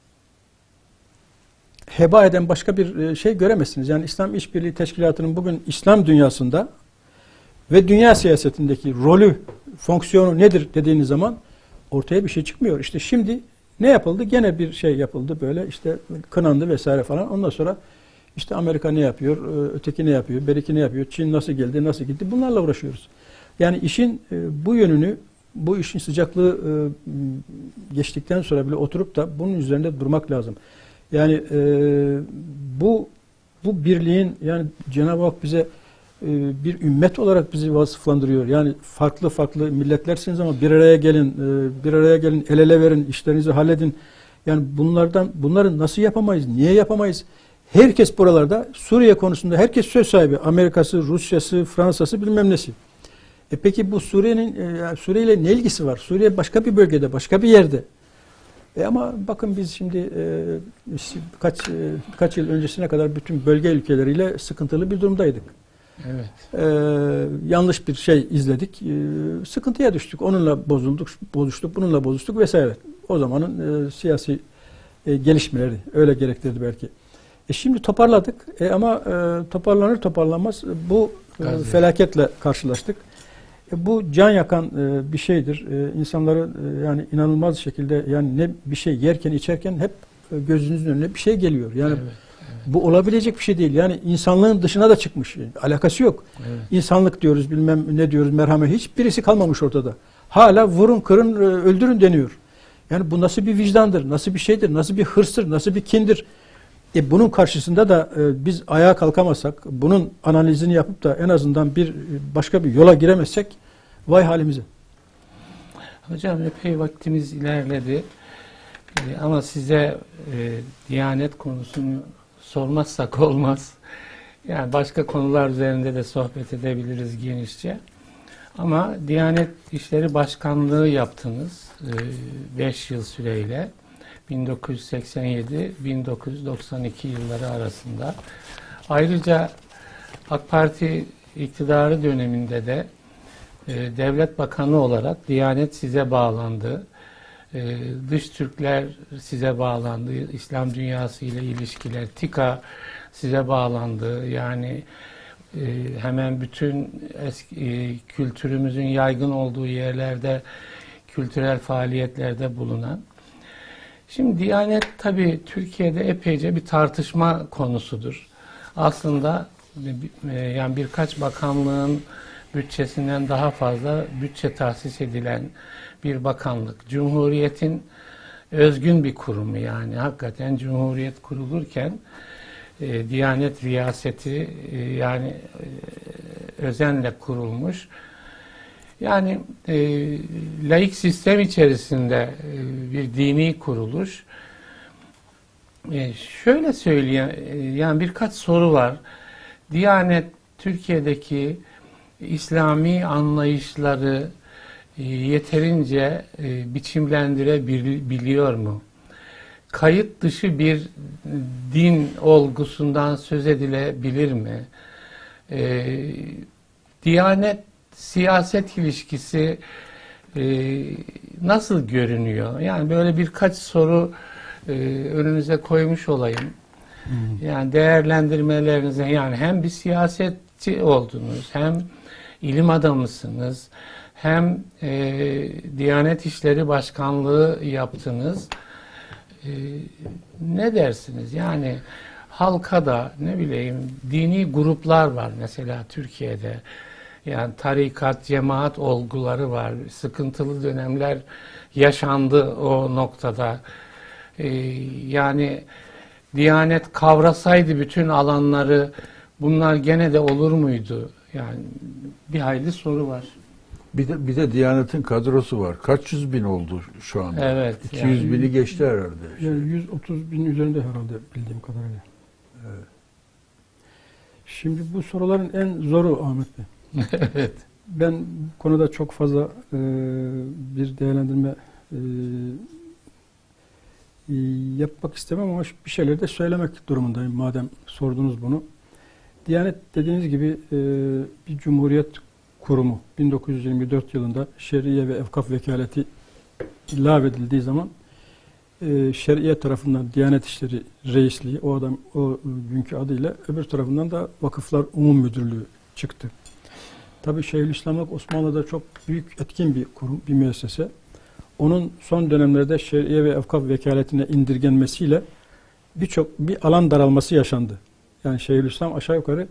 heba eden başka bir şey göremezsiniz. Yani İslam İşbirliği Teşkilatı'nın bugün İslam dünyasında ve dünya siyasetindeki rolü, fonksiyonu nedir dediğiniz zaman ortaya bir şey çıkmıyor. İşte şimdi ne yapıldı? Gene bir şey yapıldı böyle işte kınandı vesaire falan. Ondan sonra işte Amerika ne yapıyor, öteki ne yapıyor, beriki ne yapıyor, Çin nasıl geldi, nasıl gitti bunlarla uğraşıyoruz. Yani işin bu yönünü, bu işin sıcaklığı geçtikten sonra bile oturup da bunun üzerinde durmak lazım. Yani bu birliğin yani Cenab-ı Hak bize bir ümmet olarak bizi vasıflandırıyor. Yani farklı farklı milletlersiniz ama bir araya gelin, el ele verin, işlerinizi halledin. Yani bunları nasıl yapamayız, niye yapamayız? Herkes buralarda Suriye konusunda herkes söz sahibi. Amerika'sı, Rusya'sı, Fransa'sı bilmem nesi. Peki bu Suriye ile ne ilgisi var? Suriye başka bir bölgede, başka bir yerde. Ama bakın biz şimdi birkaç yıl öncesine kadar bütün bölge ülkeleriyle sıkıntılı bir durumdaydık. Evet. Yanlış bir şey izledik. Sıkıntıya düştük. Onunla bozuştuk, bununla bozuştuk vesaire. O zamanın siyasi gelişmeleri öyle gerektirdi belki. Şimdi toparladık ama toparlanır toparlanmaz bu felaketle karşılaştık. Bu can yakan bir şeydir. İnsanları yani inanılmaz şekilde yani ne bir şey yerken içerken hep gözünüzün önüne bir şey geliyor. Yani evet. bu olabilecek bir şey değil. Yani insanlığın dışına da çıkmış. Alakası yok. Evet. İnsanlık diyoruz, bilmem ne diyoruz, merhamet. Hiçbirisi kalmamış ortada. Hala vurun, kırın, öldürün deniyor. Yani bu nasıl bir vicdandır, nasıl bir şeydir, nasıl bir hırstır, nasıl bir kindir. Bunun karşısında da biz ayağa kalkamazsak, bunun analizini yapıp da en azından başka bir yola giremezsek vay halimize. Hocam epey vaktimiz ilerledi. Ama size Diyanet konusunu sormazsak olmaz. Yani başka konular üzerinde de sohbet edebiliriz genişçe. Ama Diyanet İşleri Başkanlığı yaptınız 5 yıl süreyle. 1987-1992 yılları arasında. Ayrıca AK Parti iktidarı döneminde de devlet bakanı olarak Diyanet size bağlandı. Dış Türkler size bağlandı. İslam dünyası ile ilişkiler, TİKA size bağlandı. Yani hemen bütün eski kültürümüzün yaygın olduğu yerlerde kültürel faaliyetlerde bulunan. Şimdi Diyanet tabii Türkiye'de epeyce bir tartışma konusudur. Aslında yani birkaç bakanlığın bütçesinden daha fazla bütçe tahsis edilen bir bakanlık. Cumhuriyetin özgün bir kurumu yani. Hakikaten Cumhuriyet kurulurken Diyanet riyaseti yani özenle kurulmuş. Yani laik sistem içerisinde bir dini kuruluş. Şöyle söyleyeyim, yani birkaç soru var. Diyanet Türkiye'deki İslami anlayışları yeterince biçimlendirebiliyor mu? Kayıt dışı bir din olgusundan söz edilebilir mi? Diyanet siyaset ilişkisi nasıl görünüyor? Yani böyle birkaç soru önünüze koymuş olayım. Yani değerlendirmelerinize, yani hem bir siyasetçi oldunuz, hem ilim adamısınız, hem Diyanet İşleri Başkanlığı yaptınız. Ne dersiniz? Yani halka da ne bileyim dini gruplar var mesela Türkiye'de. Yani tarikat, cemaat olguları var. Sıkıntılı dönemler yaşandı o noktada. Yani Diyanet kavrasaydı bütün alanları bunlar gene de olur muydu? Yani bir hayli soru var. Bir de Diyanet'in kadrosu var. Kaç yüz bin oldu şu anda? Evet. 200 yani, bini geçti herhalde. Yani 130 bin üzerinde herhalde bildiğim kadarıyla. Evet. Şimdi bu soruların en zoru Ahmet Bey. evet. Ben konuda çok fazla bir değerlendirme yapmak istemem ama bir şeyleri de söylemek durumundayım madem sordunuz bunu. Diyanet dediğiniz gibi bir cumhuriyet kurumu 1924 yılında Şer'iye ve Evkaf Vekaleti lağvedildiği zaman Şer'iye tarafından Diyanet İşleri Reisliği o günkü adıyla, öbür tarafından da Vakıflar Umum Müdürlüğü çıktı. Tabii Şeyhülislamlık Osmanlı'da çok büyük etkin bir kurum, bir müessese. onun son dönemlerde şer'iye ve evkaf vekaletine indirgenmesiyle bir alan daralması yaşandı. Yani Şeyhülislam aşağı yukarı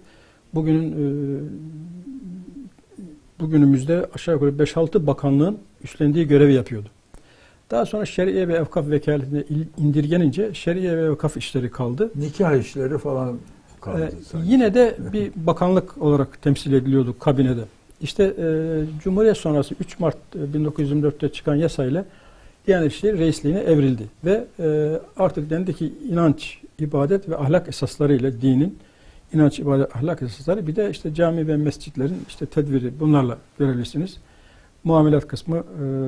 bugünümüzde aşağı yukarı 5-6 bakanlığın üstlendiği görevi yapıyordu. Daha sonra şer'iye ve evkaf vekaletine indirgenince şer'iye ve evkaf işleri kaldı. Nikah işleri falan kaldı. Yine de bir bakanlık olarak temsil ediliyordu kabinede. İşte Cumhuriyet sonrası 3 Mart 1924'te çıkan yasayla Diyanet İşleri Reisliğine evrildi. Ve artık dendi ki inanç, ibadet ve ahlak esaslarıyla dinin inanç, ibadet, ahlak esasları, bir de işte cami ve mescitlerin işte tedbiri, bunlarla görevlisiniz. Muamelat kısmı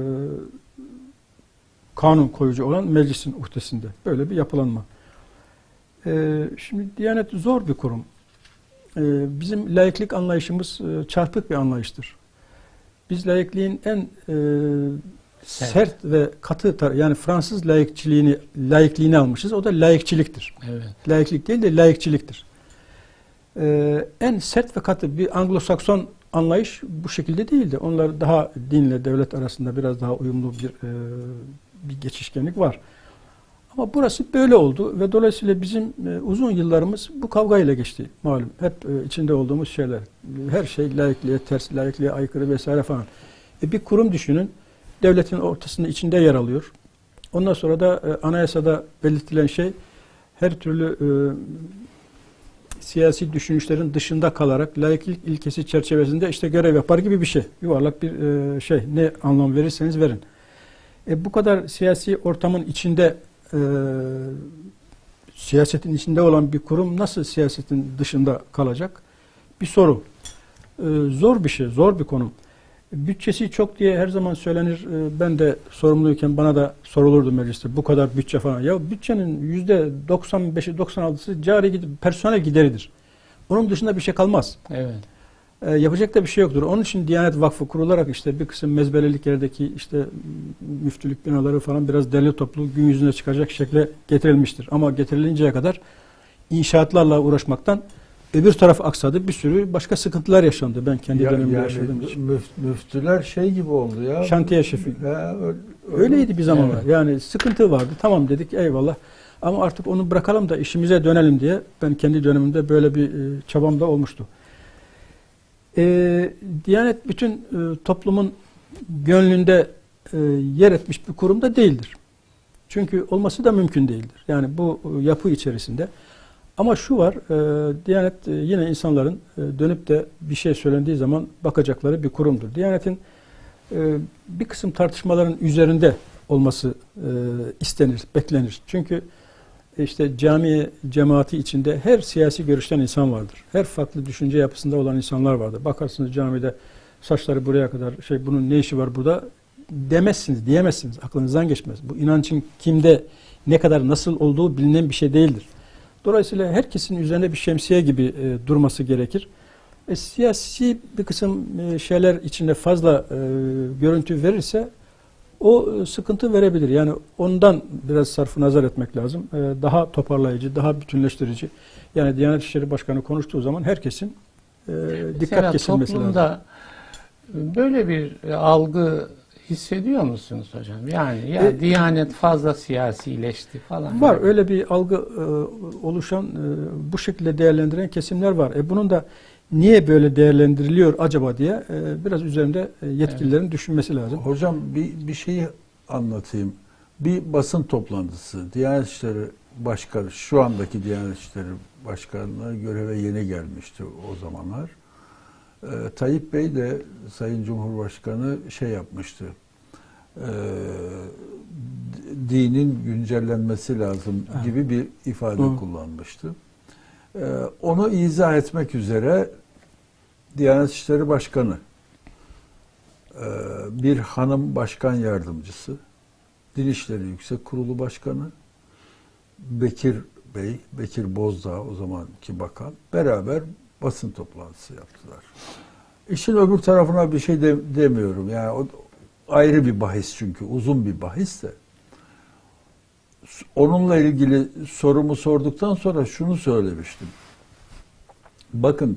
kanun koyucu olan meclisin uhdesinde. Böyle bir yapılanma. Şimdi Diyanet zor bir kurum. Bizim laiklik anlayışımız çarpık bir anlayıştır. Biz laikliğin en sert ve katı yani Fransız laikliğini almışız. O da laikçiliktir. Evet. Laiklik değil de laikçiliktir. En sert ve katı bir Anglo-Sakson anlayış bu şekilde değildi. Onlar daha dinle devlet arasında biraz daha uyumlu bir geçişkenlik var. Ama burası böyle oldu ve dolayısıyla bizim uzun yıllarımız bu kavgayla geçti malum. Hep içinde olduğumuz şeyler. Her şey laikliğe ters, laikliğe aykırı vesaire falan. Bir kurum düşünün. Devletin ortasında içinde yer alıyor. Ondan sonra da anayasada belirtilen şey her türlü siyasi düşünüşlerin dışında kalarak laiklik ilkesi çerçevesinde işte görev yapar gibi bir şey. Yuvarlak bir şey. Ne anlam verirseniz verin. Bu kadar siyasi ortamın içinde siyasetin içinde olan bir kurum nasıl siyasetin dışında kalacak? Bir soru. Zor bir şey, zor bir konu. Bütçesi çok diye her zaman söylenir. Ben de sorumluyken bana da sorulurdu mecliste. Bu kadar bütçe falan. Ya bütçenin %95'i 96'sı cari personel gideridir. Onun dışında bir şey kalmaz. Evet. Yapacak da bir şey yoktur. Onun için Diyanet Vakfı kurularak işte bir kısım mezbelelik yerdeki işte müftülük binaları falan biraz derli toplu gün yüzüne çıkacak şekle getirilmiştir. Ama getirilinceye kadar inşaatlarla uğraşmaktan öbür taraf aksadı. Bir sürü başka sıkıntılar yaşandı. Ben kendi dönemimde yaşadığım için. Müftüler şey gibi oldu ya. Şantiye şefi. Öyleydi bir zamanlar. Evet. Yani sıkıntı vardı. Tamam dedik, eyvallah. Ama artık onu bırakalım da işimize dönelim diye ben kendi dönemimde böyle bir çabam da olmuştu. Diyanet bütün toplumun gönlünde yer etmiş bir kurum da değildir. Çünkü olması da mümkün değildir. Yani bu yapı içerisinde. Ama şu var, Diyanet yine insanların dönüp de bir şey söylendiği zaman bakacakları bir kurumdur. Diyanet'in bir kısım tartışmaların üzerinde olması istenir, beklenir. Çünkü işte cami cemaati içinde her siyasi görüşten insan vardır. Her farklı düşünce yapısında olan insanlar vardır. Bakarsınız camide saçları buraya kadar bunun ne işi var burada demezsiniz, diyemezsiniz. Aklınızdan geçmez. Bu inancın kimde ne kadar nasıl olduğu bilinen bir şey değildir. Dolayısıyla herkesin üzerine bir şemsiye gibi durması gerekir. Siyasi bir kısım şeyler içinde fazla görüntü verirse o sıkıntı verebilir. Yani ondan biraz sarfı nazar etmek lazım. Daha toparlayıcı, daha bütünleştirici. Yani Diyanet İşleri Başkanı konuştuğu zaman herkesin dikkat kesilmesi lazım. Toplumda böyle bir algı hissediyor musunuz hocam? Yani Diyanet fazla siyasileşti falan. Var. Öyle bir algı oluşan, bu şekilde değerlendiren kesimler var. Bunun da niye böyle değerlendiriliyor acaba diye biraz üzerinde yetkililerin düşünmesi lazım. Hocam bir şeyi anlatayım. Bir basın toplantısı. Diyanet İşleri Başkanı, şu andaki Diyanet İşleri Başkanı'na göreve yeni gelmişti o zamanlar. Tayyip Bey de Sayın Cumhurbaşkanı yapmıştı. Dinin güncellenmesi lazım gibi bir ifade kullanmıştı. Onu izah etmek üzere Diyanet İşleri Başkanı, bir hanım başkan yardımcısı, Din İşleri Yüksek Kurulu Başkanı, Bekir Bey, Bekir Bozdağ o zamanki bakan, beraber basın toplantısı yaptılar. İşin öbür tarafına bir şey demiyorum. Yani o ayrı bir bahis çünkü uzun bir bahis de. Onunla ilgili sorumu sorduktan sonra şunu söylemiştim. Bakın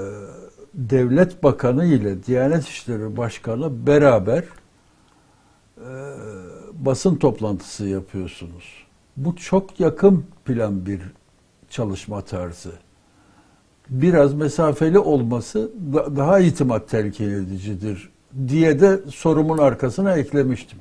Devlet Bakanı ile Diyanet İşleri Başkanı beraber basın toplantısı yapıyorsunuz. Bu çok yakın plan bir çalışma tarzı. Biraz mesafeli olması daha itimat telkin edicidir diye de sorumun arkasına eklemiştim.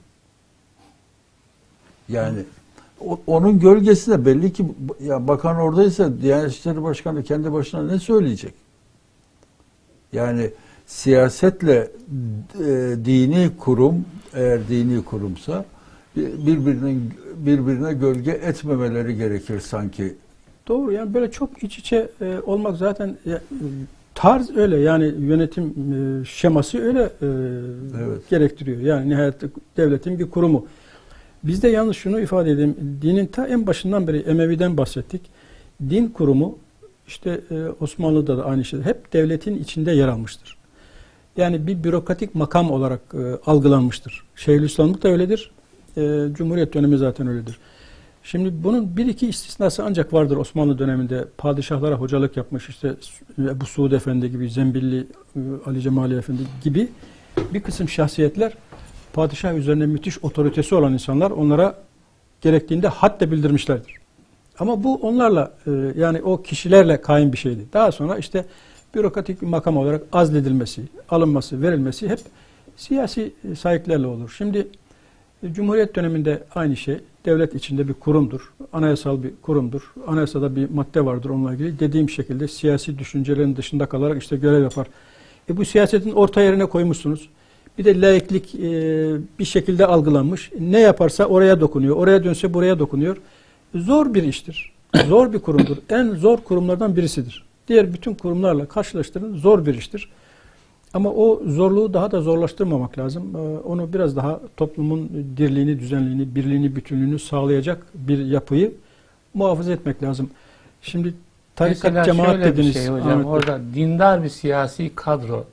Yani onun gölgesi de belli ki, ya bakan oradaysa Diyanet İşleri Başkanı kendi başına ne söyleyecek? Yani siyasetle dini kurum, eğer dini kurumsa birbirine gölge etmemeleri gerekir sanki. Doğru, yani böyle çok iç içe olmak zaten tarz öyle, yani yönetim şeması öyle Evet. gerektiriyor. Yani nihayet devletin bir kurumu. Biz de yalnız şunu ifade edeyim. Dinin ta en başından beri Emevi'den bahsettik. Din kurumu işte Osmanlı'da da aynı şey. Hep devletin içinde yer almıştır. Yani bir bürokratik makam olarak algılanmıştır. Şeyhülislamlık da öyledir. Cumhuriyet dönemi zaten öyledir. Şimdi bunun bir iki istisnası ancak vardır Osmanlı döneminde. Padişahlara hocalık yapmış, işte Ebu Suud Efendi gibi, Zembilli, Ali Cemali Efendi gibi bir kısım şahsiyetler, padişah üzerine müthiş otoritesi olan insanlar, onlara gerektiğinde had de bildirmişlerdir. Ama bu onlarla yani o kişilerle kaim bir şeydi. Daha sonra işte bürokratik bir makam olarak azledilmesi, alınması, verilmesi hep siyasi sahiplerle olur. Şimdi Cumhuriyet döneminde aynı şey. Devlet içinde bir kurumdur. Anayasal bir kurumdur. Anayasada bir madde vardır onunla ilgili. Dediğim şekilde siyasi düşüncelerin dışında kalarak işte görev yapar. Bu siyasetin orta yerine koymuşsunuz. Bir de laiklik bir şekilde algılanmış. Ne yaparsa oraya dokunuyor. Oraya dönse buraya dokunuyor. Zor bir iştir. Zor bir kurumdur. En zor kurumlardan birisidir. Diğer bütün kurumlarla karşılaştırın, zor bir iştir. Ama o zorluğu daha da zorlaştırmamak lazım. Onu biraz daha toplumun dirliğini, düzenliğini, birliğini, bütünlüğünü sağlayacak bir yapıyı muhafaza etmek lazım. Şimdi tarikat, mesela cemaat şöyle dediniz. bir şey hocam, Ahmet Bey. orada dindar bir siyasi kadronun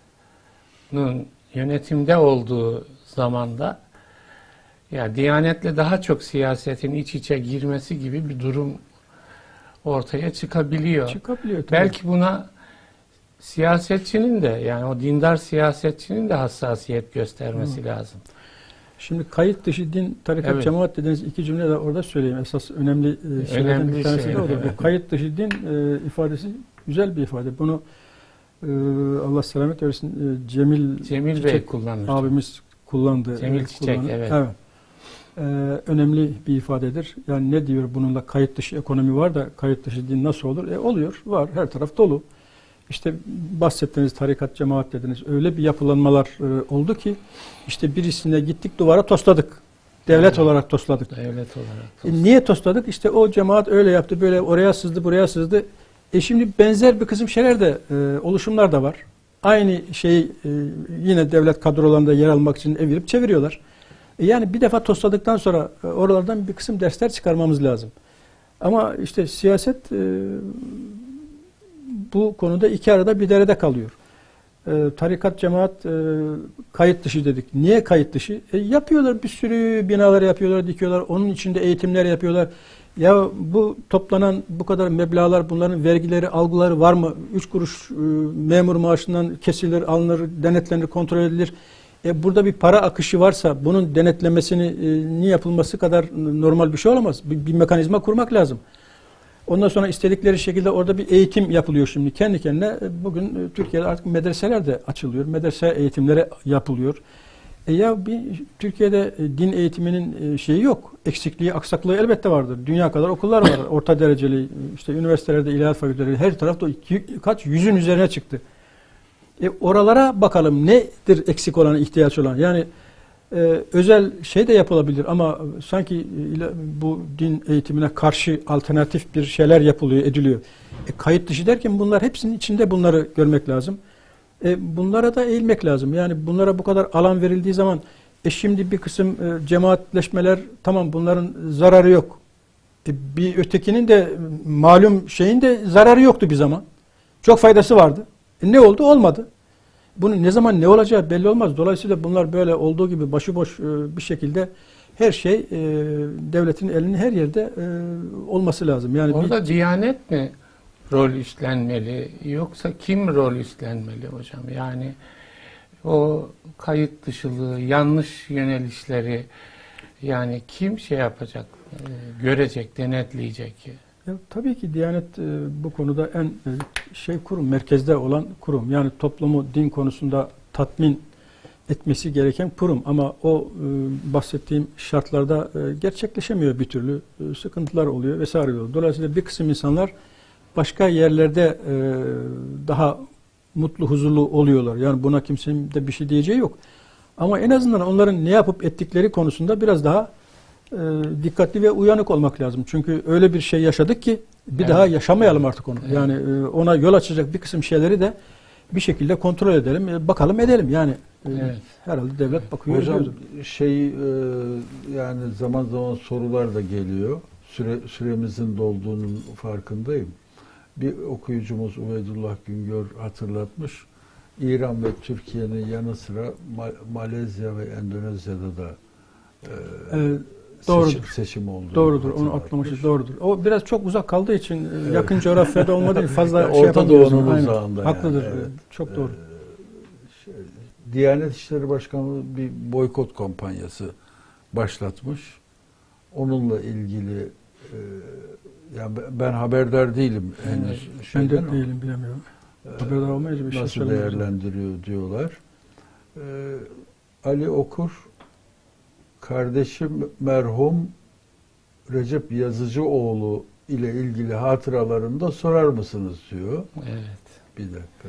yönetimde olduğu zamanda ya Diyanetle daha çok siyasetin iç içe girmesi gibi bir durum ortaya çıkabiliyor. Çıkabiliyor tabii. Belki buna siyasetçinin de, yani o dindar siyasetçinin de hassasiyet göstermesi lazım. Şimdi kayıt dışı din, tarikat, Evet. cemaat dediğiniz iki cümle de orada söyleyeyim. Esas önemli şeylerden Önemli bir tanesi şey. de odur. Bu kayıt dışı din ifadesi güzel bir ifade. Bunu Allah selamet versin Cemil Bey kullanır. abimiz kullandı. Cemil Çiçek, evet. Önemli bir ifadedir. Yani ne diyor bununla, kayıt dışı ekonomi var da kayıt dışı din nasıl olur? Oluyor, var. Her taraf dolu. İşte bahsettiğiniz tarikat, cemaat dediniz. Öyle bir yapılanmalar oldu ki işte birisine gittik, duvara tosladık. Devlet olarak tosladık. Devlet olarak. Niye tosladık? İşte o cemaat öyle yaptı, böyle oraya sızdı, buraya sızdı. Şimdi benzer bir kısım şeyler de, oluşumlar da var. Aynı şeyi yine devlet kadrolarında yer almak için evirip çeviriyorlar. Yani bir defa tosladıktan sonra oralardan bir kısım dersler çıkarmamız lazım. Ama işte siyaset bu konuda iki arada bir derede kalıyor. Tarikat, cemaat kayıt dışı dedik. Niye kayıt dışı? Yapıyorlar, bir sürü binalar yapıyorlar, dikiyorlar. Onun içinde eğitimler yapıyorlar. Ya bu toplanan bu kadar meblağlar, bunların vergileri, algıları var mı? 3 kuruş memur maaşından kesilir, alınır, denetlenir, kontrol edilir. Burada bir para akışı varsa bunun denetlemesinin yapılması kadar normal bir şey olamaz. Bir mekanizma kurmak lazım. Ondan sonra istedikleri şekilde orada bir eğitim yapılıyor şimdi. Kendi kendine bugün Türkiye'de artık medreseler de açılıyor. Medrese eğitimleri yapılıyor. Türkiye'de din eğitiminin şeyi yok. Eksikliği, aksaklığı elbette vardır. Dünya kadar okullar var. Orta dereceli, işte üniversitelerde, ilahiyat fakülteleri, her tarafta kaç yüzün üzerine çıktı. Oralara bakalım, nedir eksik olan, ihtiyaç olan? Yani özel şey de yapılabilir ama sanki bu din eğitimine karşı alternatif bir şeyler yapılıyor, ediliyor. Kayıt dışı derken bunlar hepsinin içinde bunları görmek lazım. Bunlara da eğilmek lazım. Yani bunlara bu kadar alan verildiği zaman şimdi bir kısım cemaatleşmeler, tamam, bunların zararı yok. Bir ötekinin de malum şeyin de zararı yoktu bir zaman. Çok faydası vardı. Ne oldu? Olmadı. Bunun ne zaman ne olacağı belli olmaz. Dolayısıyla bunlar böyle olduğu gibi başıboş bir şekilde her şey devletin elinin her yerde olması lazım. Yani orada Diyanet mi rol üstlenmeli, yoksa kim rol üstlenmeli hocam? Yani o kayıt dışılığı, yanlış yönelişleri yani kim şey yapacak, görecek, denetleyecek? Ya, tabii ki Diyanet bu konuda en kurum, merkezde olan kurum. Yani toplumu din konusunda tatmin etmesi gereken kurum. Ama o bahsettiğim şartlarda gerçekleşemiyor bir türlü. Sıkıntılar oluyor vesaire oluyor. Dolayısıyla bir kısım insanlar başka yerlerde daha mutlu, huzurlu oluyorlar. Yani buna kimsenin de bir şey diyeceği yok. Ama en azından onların ne yapıp ettikleri konusunda biraz daha dikkatli ve uyanık olmak lazım. Çünkü öyle bir şey yaşadık ki bir daha yaşamayalım artık onu. Evet. Yani ona yol açacak bir kısım şeyleri de bir şekilde kontrol edelim, bakalım edelim. Yani Evet. herhalde devlet bakıyor. Hocam ediyordur. yani zaman zaman sorular da geliyor. Süremizin dolduğunun farkındayım. Bir okuyucumuz Ubeydullah Güngör hatırlatmış. İran ve Türkiye'nin yanı sıra Malezya ve Endonezya'da da doğrudur. seçim oldu. Doğrudur. Onu atlamışız. Doğrudur. O biraz çok uzak kaldığı için yakın coğrafyada olmadığı için fazla şey Orta yapamıyoruz. Doğu'nun Aynen. uzağında. Haklıdır. Yani, evet. Çok doğru. Diyanet İşleri Başkanlığı bir boykot kampanyası başlatmış. Onunla ilgili yani ben haberdar değilim henüz. Ben de değilim, bilemiyorum. Haberdar olmayınca bir şey nasıl söylemiyorum. değerlendiriyor diyorlar. Ali Okur, kardeşim merhum Recep Yazıcıoğlu ile ilgili hatıralarında sorar mısınız diyor. Evet. Bir dakika.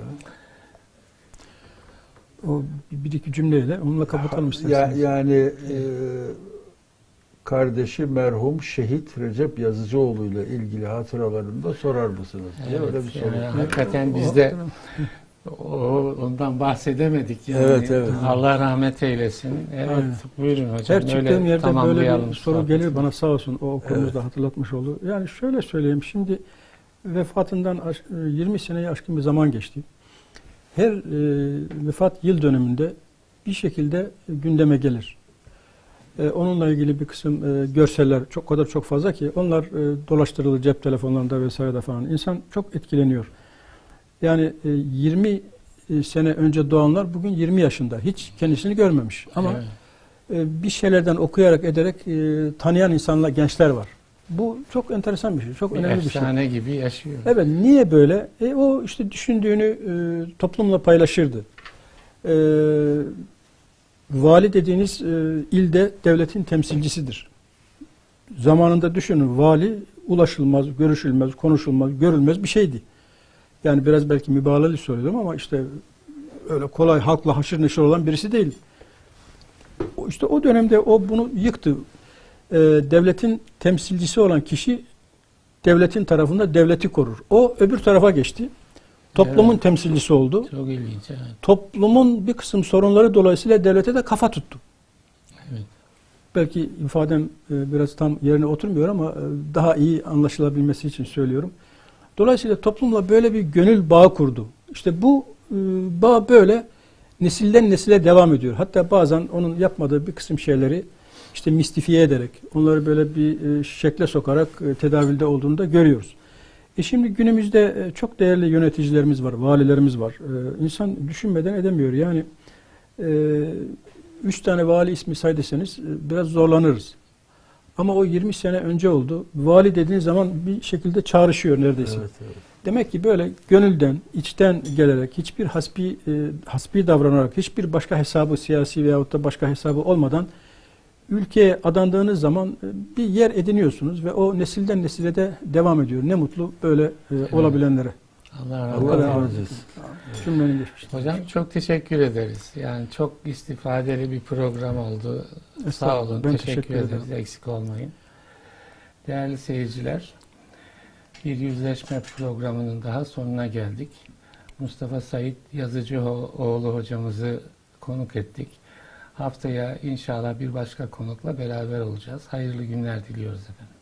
O bir iki cümleyle onunla kapatalım isterseniz. Yani kardeşi merhum şehit Recep Yazıcıoğlu ile ilgili hatıralarında sorar mısınız diye Evet, öyle bir soru. yani hakikaten biz de ondan bahsedemedik. Yani. Evet. Allah rahmet eylesin. Evet, Aynen. buyurun hocam. Her çıktığım yerde böyle bir soru sohbeti. gelir bana, sağ olsun o okulumuz da hatırlatmış oldu. Yani şöyle söyleyeyim, şimdi vefatından 20 seneyi aşkın bir zaman geçti. Her vefat yıl dönümünde bir şekilde gündeme gelir. Onunla ilgili bir kısım görseller çok fazla ki onlar dolaştırılır cep telefonlarında vesairede falan. İnsan çok etkileniyor. Yani 20 sene önce doğanlar bugün 20 yaşında. Hiç kendisini görmemiş. Ama bir şeylerden okuyarak ederek tanıyan insanlar, gençler var. Bu çok enteresan bir şey. Çok önemli bir şey. Efsane gibi yaşıyor. Evet, niye böyle? O işte düşündüğünü toplumla paylaşırdı. Vali dediğiniz ilde devletin temsilcisidir. Zamanında düşünün, vali ulaşılmaz, görüşülmez, konuşulmaz, görülmez bir şeydi. Yani biraz belki mübalağalı söylüyorum ama işte öyle kolay halkla haşır neşir olan birisi değil. İşte o dönemde o bunu yıktı. Devletin temsilcisi olan kişi devletin tarafında devleti korur. O öbür tarafa geçti. Toplumun temsilcisi oldu. Çok ilginç. Evet. Toplumun bir kısım sorunları dolayısıyla devlete de kafa tuttu. Evet. Belki ifadem biraz tam yerine oturmuyor ama daha iyi anlaşılabilmesi için söylüyorum. Dolayısıyla toplumla böyle bir gönül bağı kurdu. İşte bu bağ böyle nesilden nesile devam ediyor. Hatta bazen onun yapmadığı bir kısım şeyleri işte mistifiye ederek, onları böyle bir şekle sokarak tedavülde olduğunu da görüyoruz. Şimdi günümüzde çok değerli yöneticilerimiz var, valilerimiz var. İnsan düşünmeden edemiyor. Yani 3 tane vali ismi say deseniz biraz zorlanırız. Ama o 20 sene önce oldu. Vali dediğin zaman bir şekilde çağrışıyor neredeyse. Evet. Demek ki böyle gönülden, içten gelerek, hiçbir hasbi davranarak, hiçbir başka hesabı, siyasi veyahut da başka hesabı olmadan ülkeye adandığınız zaman bir yer ediniyorsunuz ve o nesilden nesile de devam ediyor. Ne mutlu böyle olabilenlere. Allah Allah razı razı olsun. olsun. Cümlenin geçmişti. Hocam çok teşekkür ederiz. Yani çok istifadeli bir program oldu. Sağ olun. Ben Teşekkür teşekkür ederiz. ederim. Eksik olmayın. Değerli seyirciler, bir yüzleşme programının daha sonuna geldik. Mustafa Said Yazıcıoğlu hocamızı konuk ettik. Haftaya inşallah bir başka konukla beraber olacağız. Hayırlı günler diliyoruz efendim.